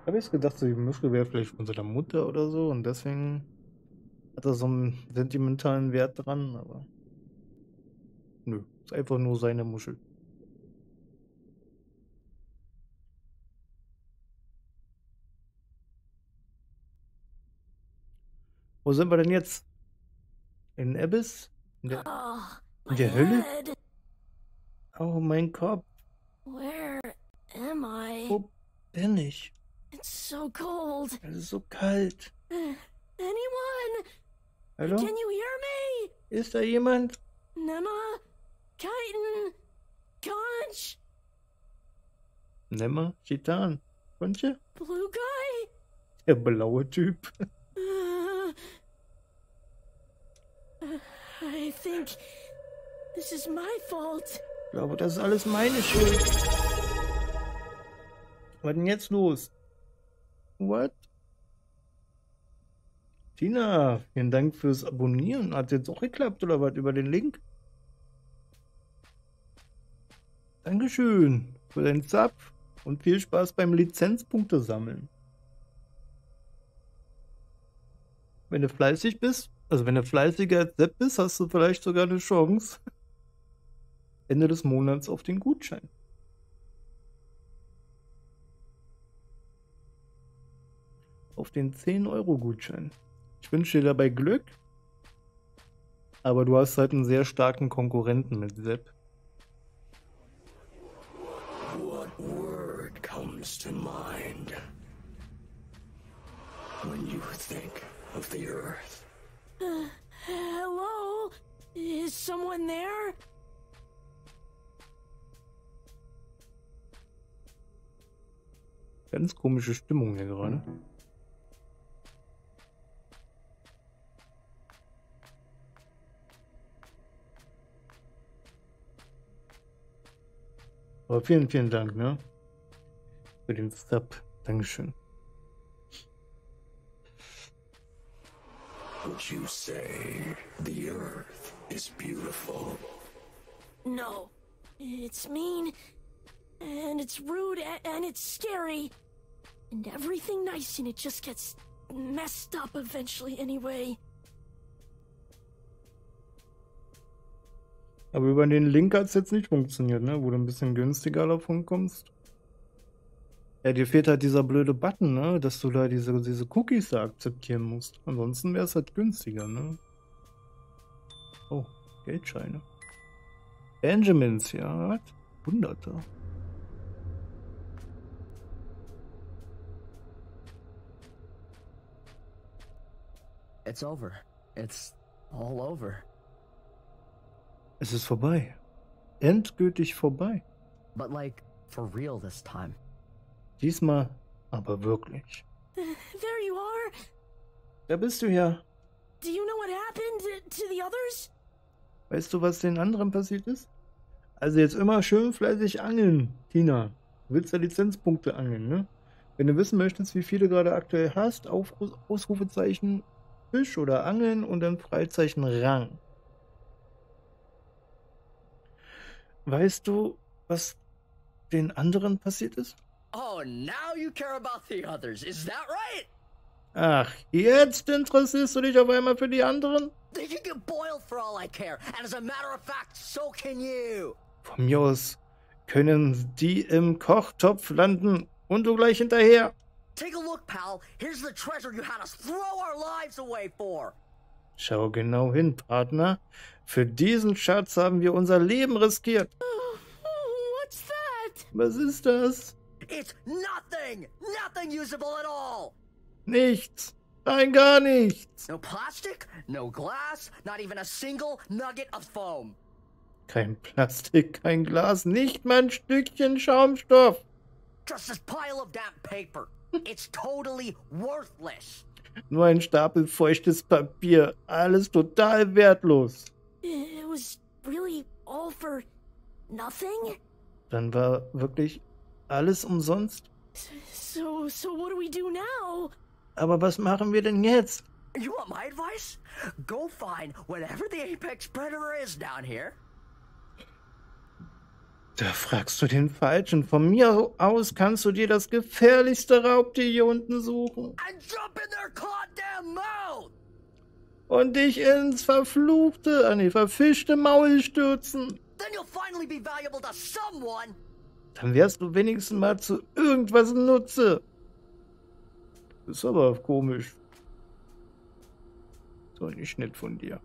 Habe ich gedacht, so die Muschel wäre vielleicht von seiner Mutter oder so und deswegen hat er so einen sentimentalen Wert dran, aber nö, ist einfach nur seine Muschel. Wo sind wir denn jetzt? In Abyss? In der My Hölle? head. Oh, mein Kopf. Where am I? Wo bin ich? It's so cold. Es ist so kalt. Anyone? Hallo? Can you hear me? Ist da jemand? Nemma? Chitin? Conch? Nemmer? Chitan? Conche? Blue guy? Der blaue Typ. I think this is my fault. Ich glaube, das ist alles meine Schuld. Was denn jetzt los? What? Tina, vielen Dank fürs Abonnieren. Hat jetzt auch geklappt oder was über den Link? Dankeschön für deinen Sub und viel Spaß beim Lizenzpunkte sammeln. Wenn du fleißig bist, also wenn du fleißiger als Sepp bist, hast du vielleicht sogar eine Chance Ende des Monats auf den Gutschein. Auf den 10-Euro-Gutschein. Ich wünsche dir dabei Glück, aber du hast halt einen sehr starken Konkurrenten mit Sepp. What word comes to mind when you think of the earth? Hello? Is someone there? Ganz komische Stimmung hier gerade. Aber vielen, vielen Dank, ne? Für den Sub. Dankeschön. Would you say the earth is beautiful? No. It's mean, and it's rude, and it's scary. And everything nice in it just gets messed up eventually anyway. Aber über den Link hat es jetzt nicht funktioniert, ne? Wo du ein bisschen günstiger davon kommst. Ja, dir fehlt halt dieser blöde Button, ne? Dass du da diese Cookies da akzeptieren musst. Ansonsten wäre es halt günstiger, ne? Oh, Geldscheine. Benjamins, ja, was? Hunderter. It's over. It's all over. Es ist vorbei. Endgültig vorbei. But like, for real this time. Diesmal aber wirklich. There you are. Da bist du ja. Do you know what happened to the others? Weißt du, was den anderen passiert ist? Also jetzt immer schön fleißig angeln, Tina. Du willst ja Lizenzpunkte angeln, ne? Wenn du wissen möchtest, wie viele du gerade aktuell hast, Ausrufezeichen Fisch oder Angeln und dann Freizeichen Rang. Weißt du, was den anderen passiert ist? Oh, now you care about the others, is that right? Ach, jetzt interessierst du dich auf einmal für die anderen? They can get boiled for all I care, and as a matter of fact, so can you. Von mir aus können die im Kochtopf landen und du gleich hinterher. Take a look, pal. Here's the treasure you had us throw our lives away for. Schau genau hin, Partner. Für diesen Schatz haben wir unser Leben riskiert. What's that? Was ist das? It's nothing! Nothing usable at all! Nichts. Nein, gar nichts. No plastic, no glass, not even a single nugget of foam. Kein Plastik, kein Glas, nicht mal ein Stückchen Schaumstoff. Just this pile of damp paper. It's totally worthless. Nur ein Stapel feuchtes Papier. Alles total wertlos. It was really all for nothing? Dann war wirklich alles umsonst. So what do we do now? Aber was machen wir denn jetzt? You want my advice? Go find whatever the apex predator is down here. Da fragst du den Falschen. Von mir aus kannst du dir das gefährlichste Raubtier hier unten suchen. And jump in their goddamn mouth! Und dich ins verfischte Maul stürzen. Then you'll finally be valuable to someone! Dann wärst du wenigstens mal zu irgendwas Nutze. Das ist aber komisch. So nicht nett von dir.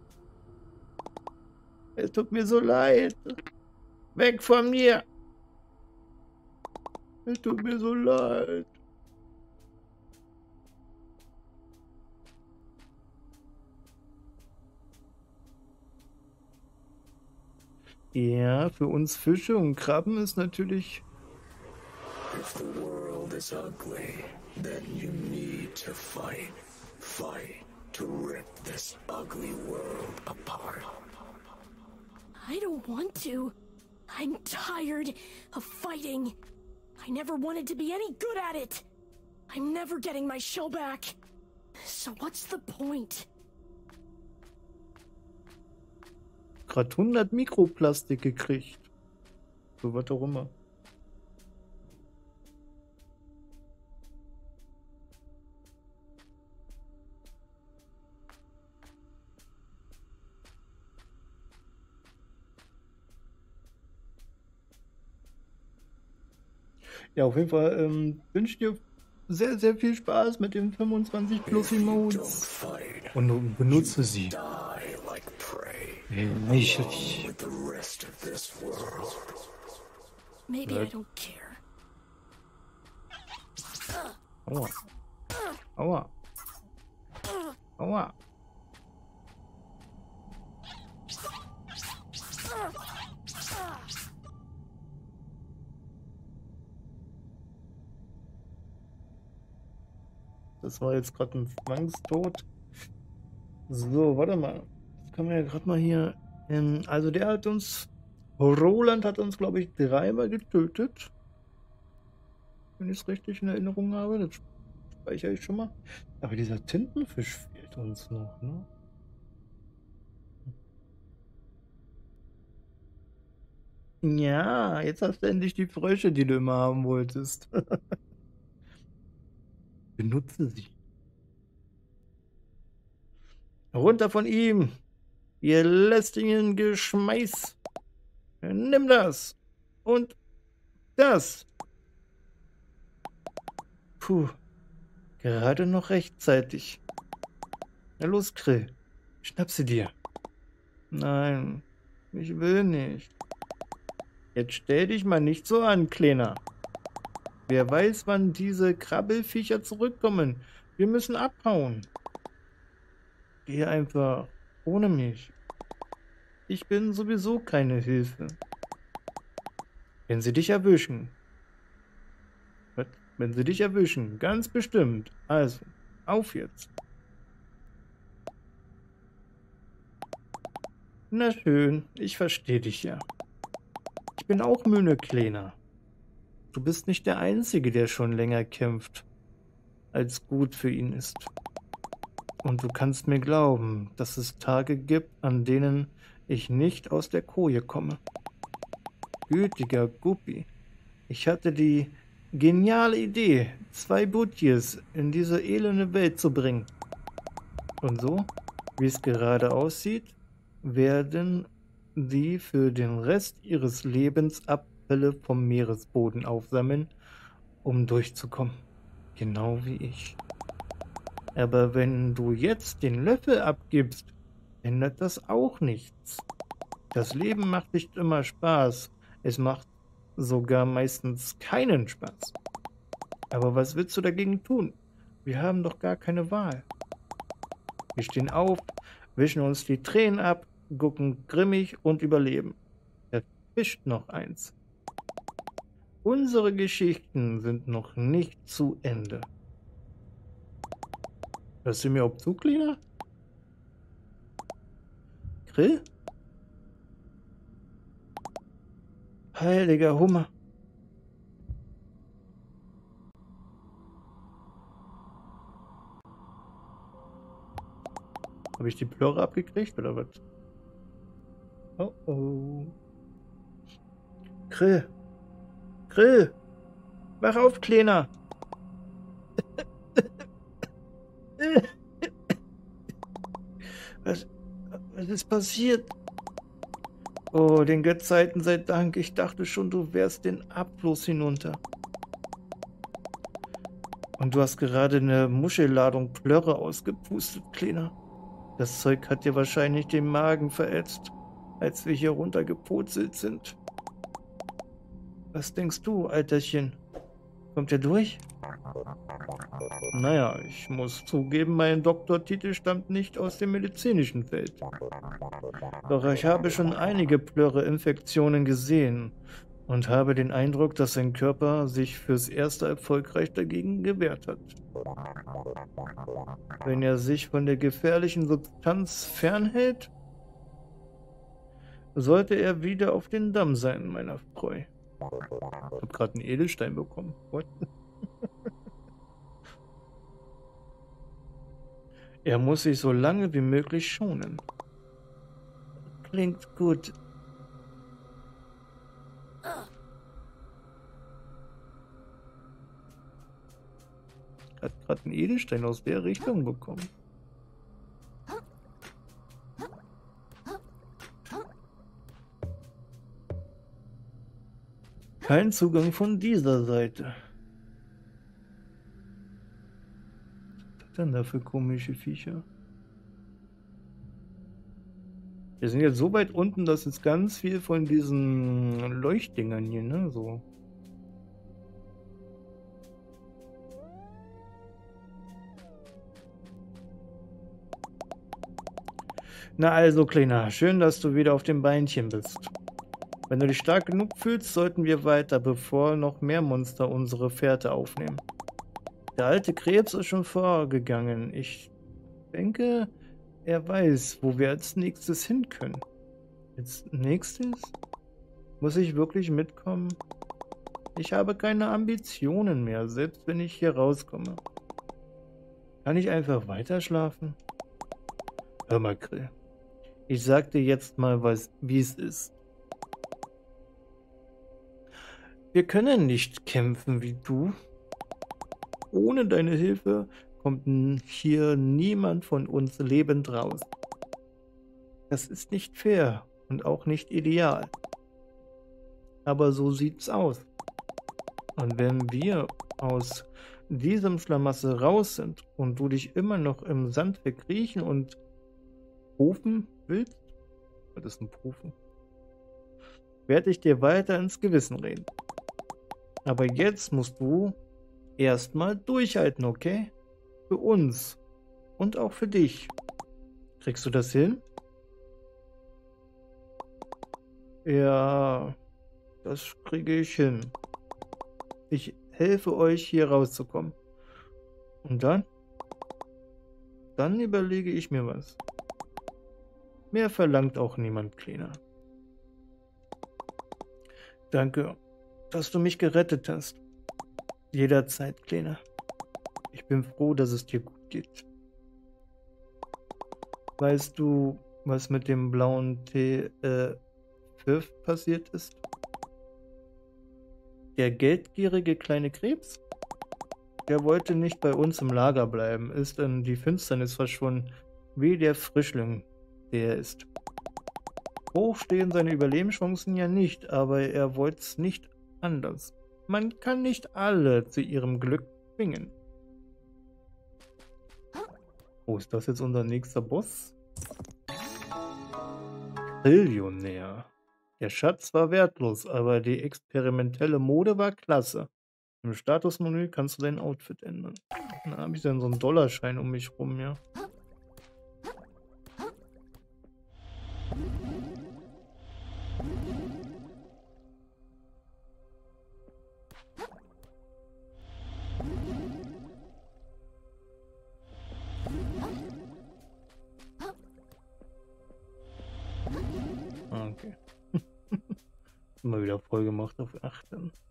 Es tut mir so leid. Weg von mir. Es tut mir so leid. Ja, für uns Fische und Krabben ist natürlich... If the world is ugly, then you need to fight. Fight to rip this ugly world apart. I don't want to. I'm tired of fighting. I never wanted to be any good at it. I'm never getting my shell back. So what's the point? Gerade 100 Mikroplastik gekriegt. So was auch immer. Ja, auf jeden Fall wünsche ich dir sehr, sehr viel Spaß mit den 25 Plus Emotes. Und benutze sie. Reichlich. Maybe I don't care. Aua. Aua. Aua. Das war jetzt gerade ein Zwangstod. So, warte mal. Das können wir ja gerade mal hier... also der hat uns... Roland hat uns, glaube ich, 3-mal getötet. Wenn ich es richtig in Erinnerung habe. Das speichere ich schon mal. Aber dieser Tintenfisch fehlt uns noch, ne? Ja, jetzt hast du endlich die Frösche, die du immer haben wolltest. Benutze sie. Runter von ihm, ihr lästigen Geschmeiß. Nimm das. Und das. Puh. Gerade noch rechtzeitig. Na los, Krill. Schnapp sie dir. Nein, ich will nicht. Jetzt stell dich mal nicht so an, Kleiner. Wer weiß, wann diese Krabbelfiecher zurückkommen. Wir müssen abhauen. Geh einfach ohne mich. Ich bin sowieso keine Hilfe. Wenn sie dich erwischen. Was? Wenn sie dich erwischen, ganz bestimmt. Also, auf jetzt. Na schön, ich verstehe dich ja. Ich bin auch müde, Kleiner. Du bist nicht der Einzige, der schon länger kämpft, als gut für ihn ist. Und du kannst mir glauben, dass es Tage gibt, an denen ich nicht aus der Koje komme. Gütiger Guppi, ich hatte die geniale Idee, 2 Butjes in diese elende Welt zu bringen. Und so, wie es gerade aussieht, werden sie für den Rest ihres Lebens Abfälle vom Meeresboden aufsammeln, um durchzukommen. Genau wie ich. Aber wenn du jetzt den Löffel abgibst, ändert das auch nichts. Das Leben macht nicht immer Spaß. Es macht sogar meistens keinen Spaß. Aber was willst du dagegen tun? Wir haben doch gar keine Wahl. Wir stehen auf, wischen uns die Tränen ab, gucken grimmig und überleben. Da fischt noch eins. Unsere Geschichten sind noch nicht zu Ende. Hörst du mir auch zu, Kleiner? Grill? Heiliger Hummer. Habe ich die Plörre abgekriegt oder was? Oh oh. Grill. Grill. Wach auf, Kleiner. Was ist passiert? Oh, den Götzzeiten sei Dank. Ich dachte schon, du wärst den Abfluss hinunter. Und du hast gerade eine Muschelladung Plörre ausgepustet, Kleiner. Das Zeug hat dir wahrscheinlich den Magen verätzt, als wir hier runtergepurzelt sind. Was denkst du, Alterchen? Kommt er durch? Naja, ich muss zugeben, mein Doktortitel stammt nicht aus dem medizinischen Feld. Doch ich habe schon einige Plörre-Infektionen gesehen und habe den Eindruck, dass sein Körper sich fürs Erste erfolgreich dagegen gewehrt hat. Wenn er sich von der gefährlichen Substanz fernhält, sollte er wieder auf den Damm sein, meiner Frau. Ich habe gerade einen Edelstein bekommen. What? Er muss sich so lange wie möglich schonen. Klingt gut. Hat gerade einen Edelstein aus der Richtung bekommen. Kein Zugang von dieser Seite. Was ist denn da für komische Viecher? Wir sind jetzt so weit unten, dass jetzt ganz viel von diesen Leuchtdingern hier, ne, so. Na also, Kleiner, schön, dass du wieder auf dem Beinchen bist. Wenn du dich stark genug fühlst, sollten wir weiter, bevor noch mehr Monster unsere Fährte aufnehmen. Der alte Krebs ist schon vorgegangen. Ich denke, er weiß, wo wir als nächstes hin können. Als nächstes? Muss ich wirklich mitkommen? Ich habe keine Ambitionen mehr, selbst wenn ich hier rauskomme. Kann ich einfach weiter schlafen? Hör mal, Grill. Ich sag dir jetzt mal, wie es ist. Wir können nicht kämpfen wie du. Ohne deine Hilfe kommt hier niemand von uns lebend raus. Das ist nicht fair und auch nicht ideal. Aber so sieht's aus. Und wenn wir aus diesem Schlamassel raus sind und du dich immer noch im Sand verkriechen und rufen willst, was ist ein Rufen? Werde ich dir weiter ins Gewissen reden. Aber jetzt musst du erstmal durchhalten, okay? Für uns und auch für dich. Kriegst du das hin? Ja, das kriege ich hin. Ich helfe euch, hier rauszukommen. Und dann? Dann überlege ich mir was. Mehr verlangt auch niemand, Kleiner. Danke, dass du mich gerettet hast. Jederzeit, Kleiner. Ich bin froh, dass es dir gut geht. Weißt du, was mit dem blauen T5 passiert ist? Der geldgierige kleine Krebs? Der wollte nicht bei uns im Lager bleiben, ist in die Finsternis verschwunden, wie der Frischling, der er ist. Hoch stehen seine Überlebenschancen ja nicht, aber er wollte es nicht anders. Man kann nicht alle zu ihrem Glück zwingen. Oh, ist das jetzt unser nächster Boss? Trillionär. Der Schatz war wertlos, aber die experimentelle Mode war klasse. Im Statusmenü kannst du dein Outfit ändern. Da habe ich dann so einen Dollarschein um mich rum, ja. Okay. Immer wieder voll gemacht auf 8.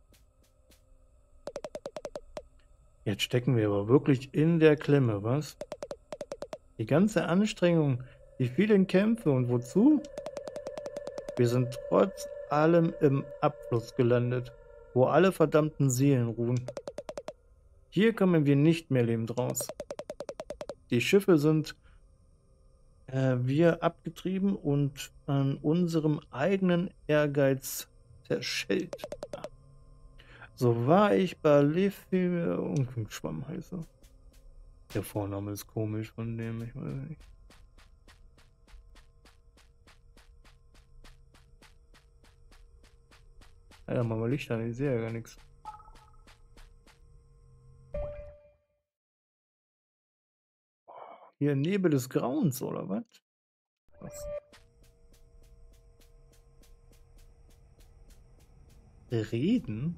Jetzt stecken wir aber wirklich in der Klemme, was? Die ganze Anstrengung, die vielen Kämpfe und wozu? Wir sind trotz allem im Abfluss gelandet, wo alle verdammten Seelen ruhen. Hier kommen wir nicht mehr lebend raus. Die Schiffe sind wir abgetrieben und an unserem eigenen Ehrgeiz zerschellt. So war ich bei Lefi Schwamm heiße. Der Vorname ist komisch von dem, ich weiß nicht. Alter, mach mal Licht an, ich sehe ja gar nichts. Hier Nebel des Grauens, oder was? Was? Reden?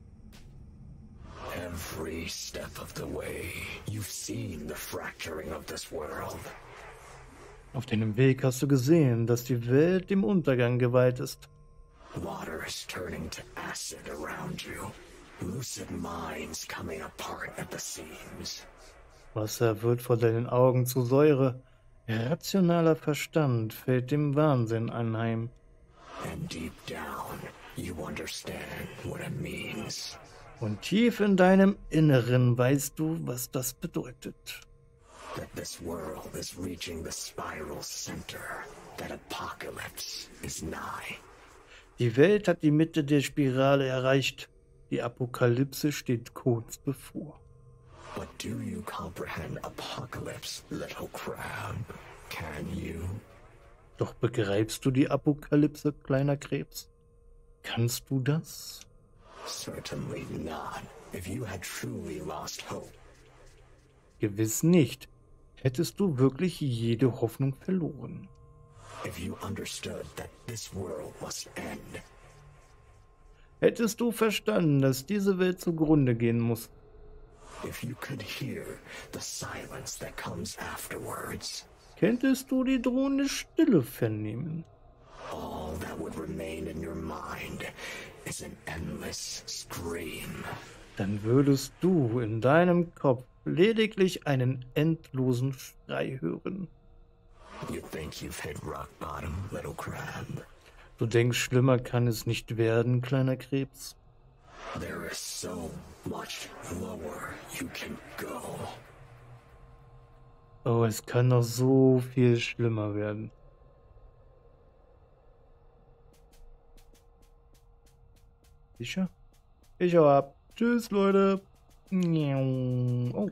Every step of the way, you've seen the fracturing of this world. Auf deinem Weg hast du gesehen, dass die Welt dem Untergang geweiht ist. Water is turning to acid around you. Lucid minds coming apart at the seams. Wasser wird vor deinen Augen zu Säure. Rationaler Verstand fällt dem Wahnsinn anheim. And deep down, you understand what it means. Und tief in deinem Inneren weißt du, was das bedeutet. That this world is reaching the spiral center. That apocalypse is nigh. Die Welt hat die Mitte der Spirale erreicht. Die Apokalypse steht kurz bevor. But do you comprehend apocalypse, little crab? Can you? Doch begreifst du die Apokalypse, kleiner Krebs? Kannst du das? Certainly not. If you had truly lost hope. Gewiss nicht. Hättest du wirklich jede Hoffnung verloren. If you understood that this world must end. Hättest du verstanden, dass diese Welt zugrunde gehen muss. If you could hear the silence that comes afterwards. Könntest du die drohende Stille vernehmen. All that would remain in your mind is an endless scream. Dann würdest du in deinem Kopf lediglich einen endlosen Schrei hören. You think you've hit rock bottom, little crab? Du denkst, schlimmer kann es nicht werden, kleiner Krebs? There is so much lower you can go. Oh, es kann noch so viel schlimmer werden. Sicher? Ich hau ab. Tschüss, Leute. Oh.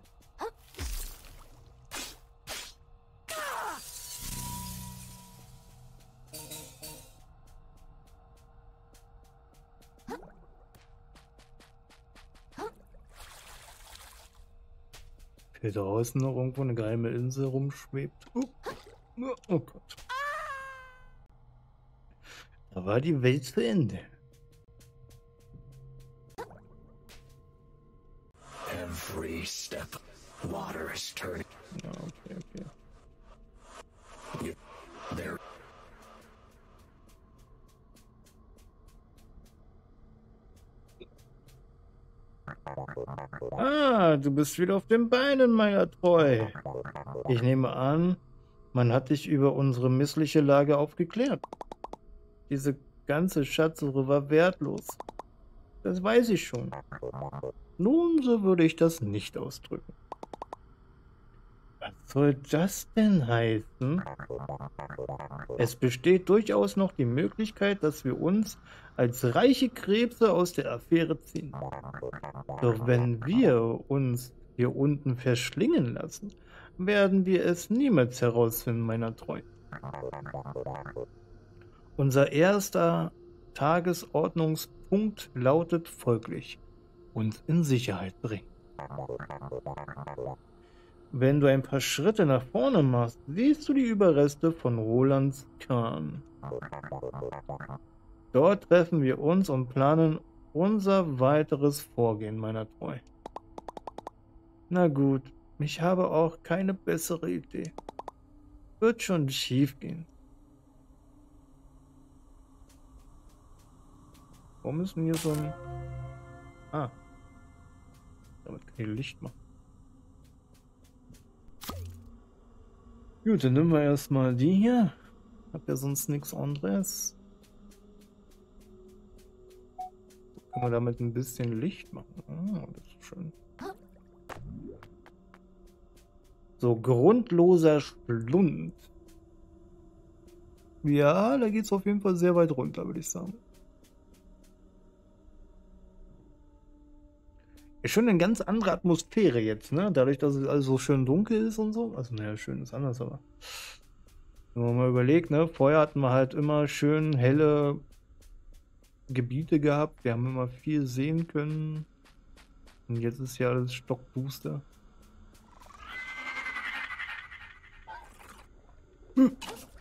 Hier draußen noch irgendwo eine geheime Insel rumschwebt. Oh Gott. Da war die Welt zu Ende. Every step, water is turning. Ja, okay. You, there. Ah, du bist wieder auf den Beinen, meiner Treu. Ich nehme an, man hat dich über unsere missliche Lage aufgeklärt. Diese ganze Schatzsuche war wertlos. Das weiß ich schon. Nun, so würde ich das nicht ausdrücken. Was soll das denn heißen? Es besteht durchaus noch die Möglichkeit, dass wir uns als reiche Krebse aus der Affäre ziehen. Doch wenn wir uns hier unten verschlingen lassen, werden wir es niemals herausfinden, meiner Treu. Unser erster Tagesordnungspunkt lautet folglich: uns in Sicherheit bringen. Wenn du ein paar Schritte nach vorne machst, siehst du die Überreste von Rolands Kahn. Dort treffen wir uns und planen unser weiteres Vorgehen, meiner Treu. Na gut, ich habe auch keine bessere Idee. Wird schon schief gehen. Warum ist denn hier so ein... Ah. Damit kann ich Licht machen. Gut, dann nehmen wir erstmal die hier. Hab ja sonst nichts anderes. Können wir damit ein bisschen Licht machen. Ah, das ist schön. So, grundloser Schlund. Ja, da geht es auf jeden Fall sehr weit runter, würde ich sagen. Ist schon eine ganz andere Atmosphäre jetzt, ne? Dadurch, dass es alles so schön dunkel ist und so. Also, naja, schön ist anders, aber. Wenn man mal überlegt, ne? Vorher hatten wir halt immer schön helle Gebiete gehabt. Wir haben immer viel sehen können. Und jetzt ist ja alles stockduster. Hm.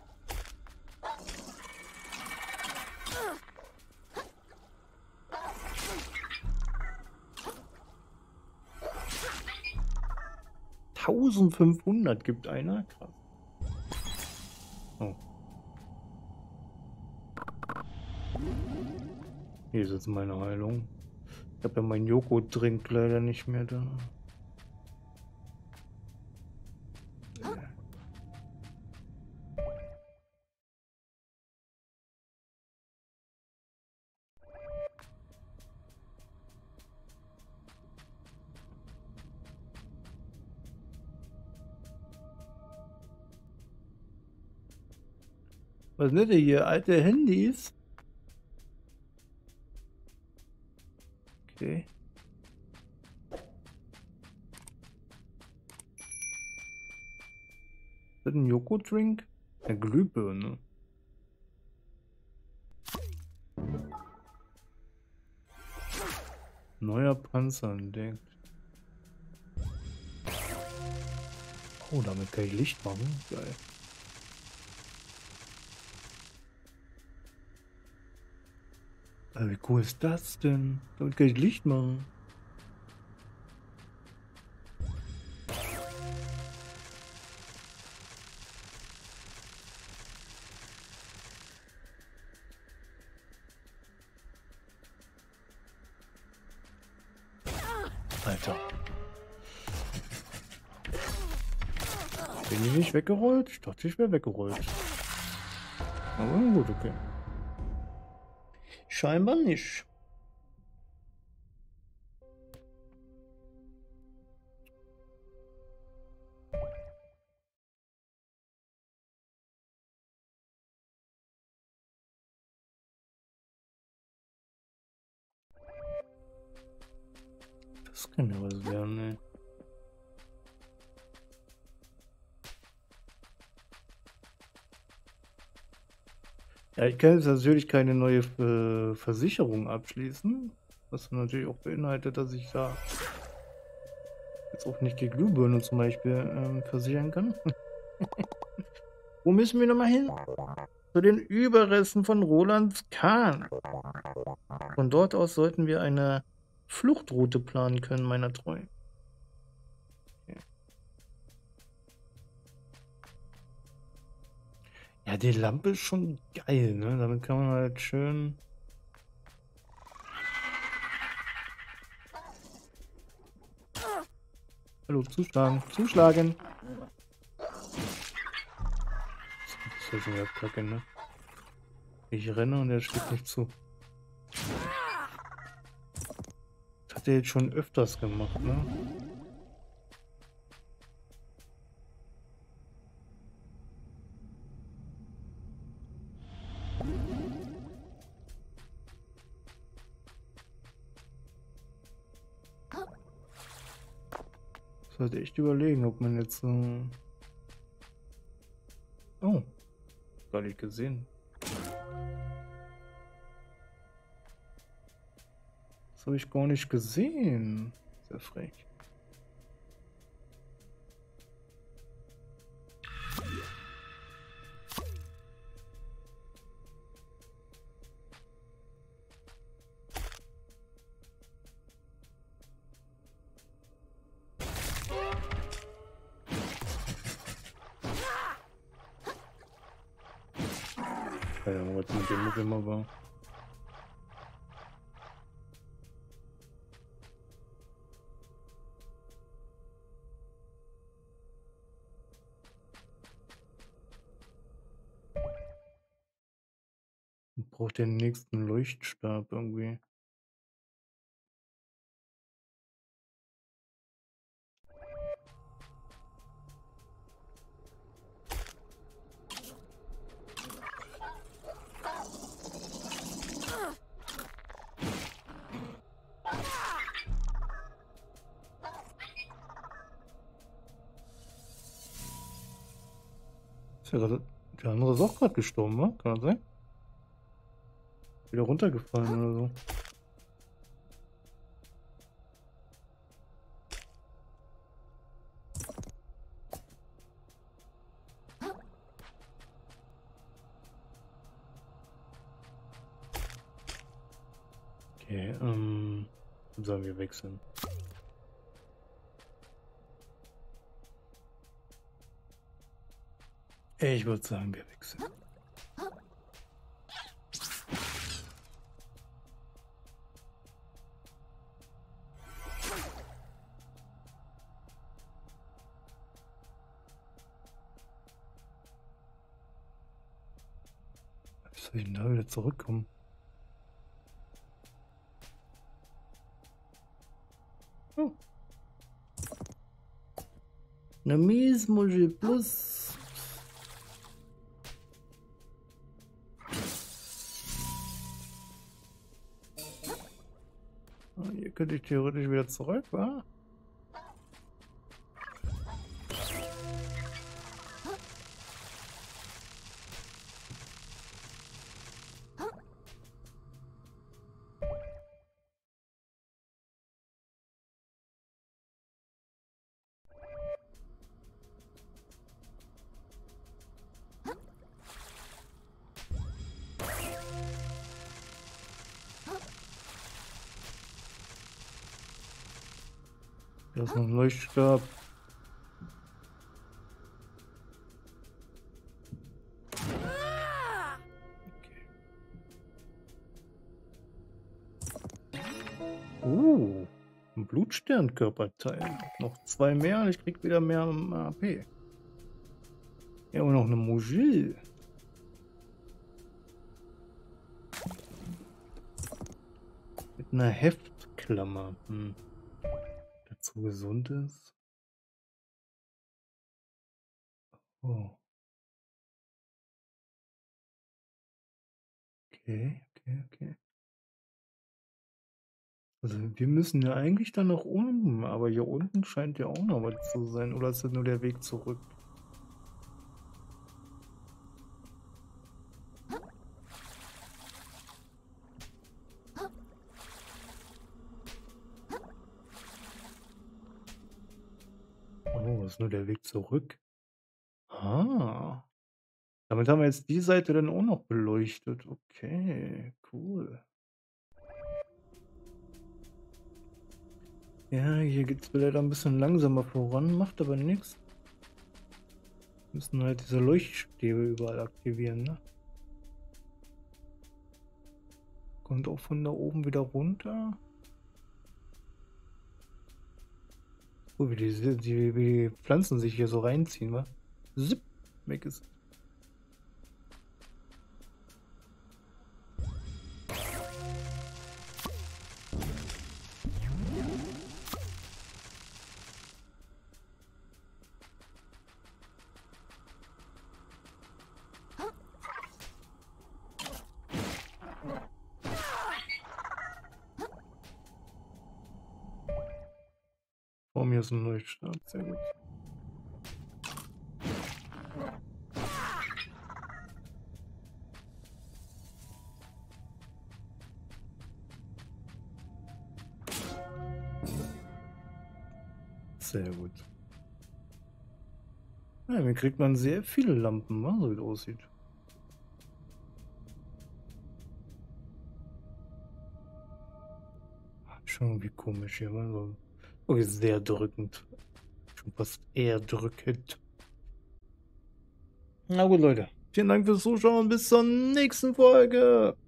$1500 gibt einer? Krass. Oh. Hier ist jetzt meine Heilung. Ich habe ja meinen Joghurt-Drink leider nicht mehr da. Was sind denn hier? Alte Handys? Okay. Ist das ein Joghurt-Drink? Eine Glühbirne. Neuer Panzer entdeckt. Oh, damit kann ich Licht machen. Geil. Wie cool ist das denn? Damit kann ich Licht machen. Alter. Bin ich nicht weggerollt? Ich dachte, ich wäre weggerollt. Aber gut, okay. Scheinbar nicht. Das kann ja was werden, ne? Ja, ich kann jetzt natürlich keine neue Versicherung abschließen, was natürlich auch beinhaltet, dass ich da jetzt auch nicht die Glühbirne zum Beispiel versichern kann. Wo müssen wir nochmal hin? Zu den Überresten von Rolands Kahn. Von dort aus sollten wir eine Fluchtroute planen können, meiner Treu. Okay. Ja, die Lampe ist schon geil, ne? Damit kann man halt schön... Hallo, zuschlagen, zuschlagen! Das ist ja kacke, ne? Ich renne und er schlägt nicht zu. Das hat er jetzt schon öfters gemacht, ne? Sollte echt überlegen, ob man jetzt... Oh, gar nicht gesehen. Das habe ich gar nicht gesehen. Sehr frech. Keine Ahnung, was mit dem Muck immer war. Ich brauche den nächsten Leuchtstab irgendwie. Ist ja gerade. Der andere ist auch gerade gestorben, wa? Kann das sein? Wieder runtergefallen oder so. Okay, sollen wir wechseln? Ich würde sagen, wir wechseln. Wie soll ich denn da wieder zurückkommen? Oh. Na mesmo G plus. Hier könnte ich theoretisch wieder zurück, wa? Da ist noch ein Leuchtstab. Okay. Ein Blutsternkörperteil. Noch 2 mehr und ich krieg wieder mehr AP. Ja, und noch eine Mogil. Mit einer Heftklammer. So gesund ist. Oh. Okay. Also wir müssen ja eigentlich dann nach oben, aber hier unten scheint ja auch noch was zu sein. Oder ist das nur der Weg zurück? Oh, ist nur der Weg zurück. Ah. Damit haben wir jetzt die Seite dann auch noch beleuchtet. Okay, cool. Ja, hier geht es leider ein bisschen langsamer voran, macht aber nichts. Wir müssen halt diese Leuchtstäbe überall aktivieren, ne? Kommt auch von da oben wieder runter. Oh, wie die Pflanzen sich hier so reinziehen, wa? Zip, weg ist. Vor mir ist ein Leuchtstart, sehr gut. Sehr gut. Ja, hier kriegt man sehr viele Lampen, was so wie es aussieht. Schon irgendwie komisch hier, also okay, sehr drückend. Schon fast eher drückend. Na gut, Leute. Vielen Dank fürs Zuschauen. Bis zur nächsten Folge.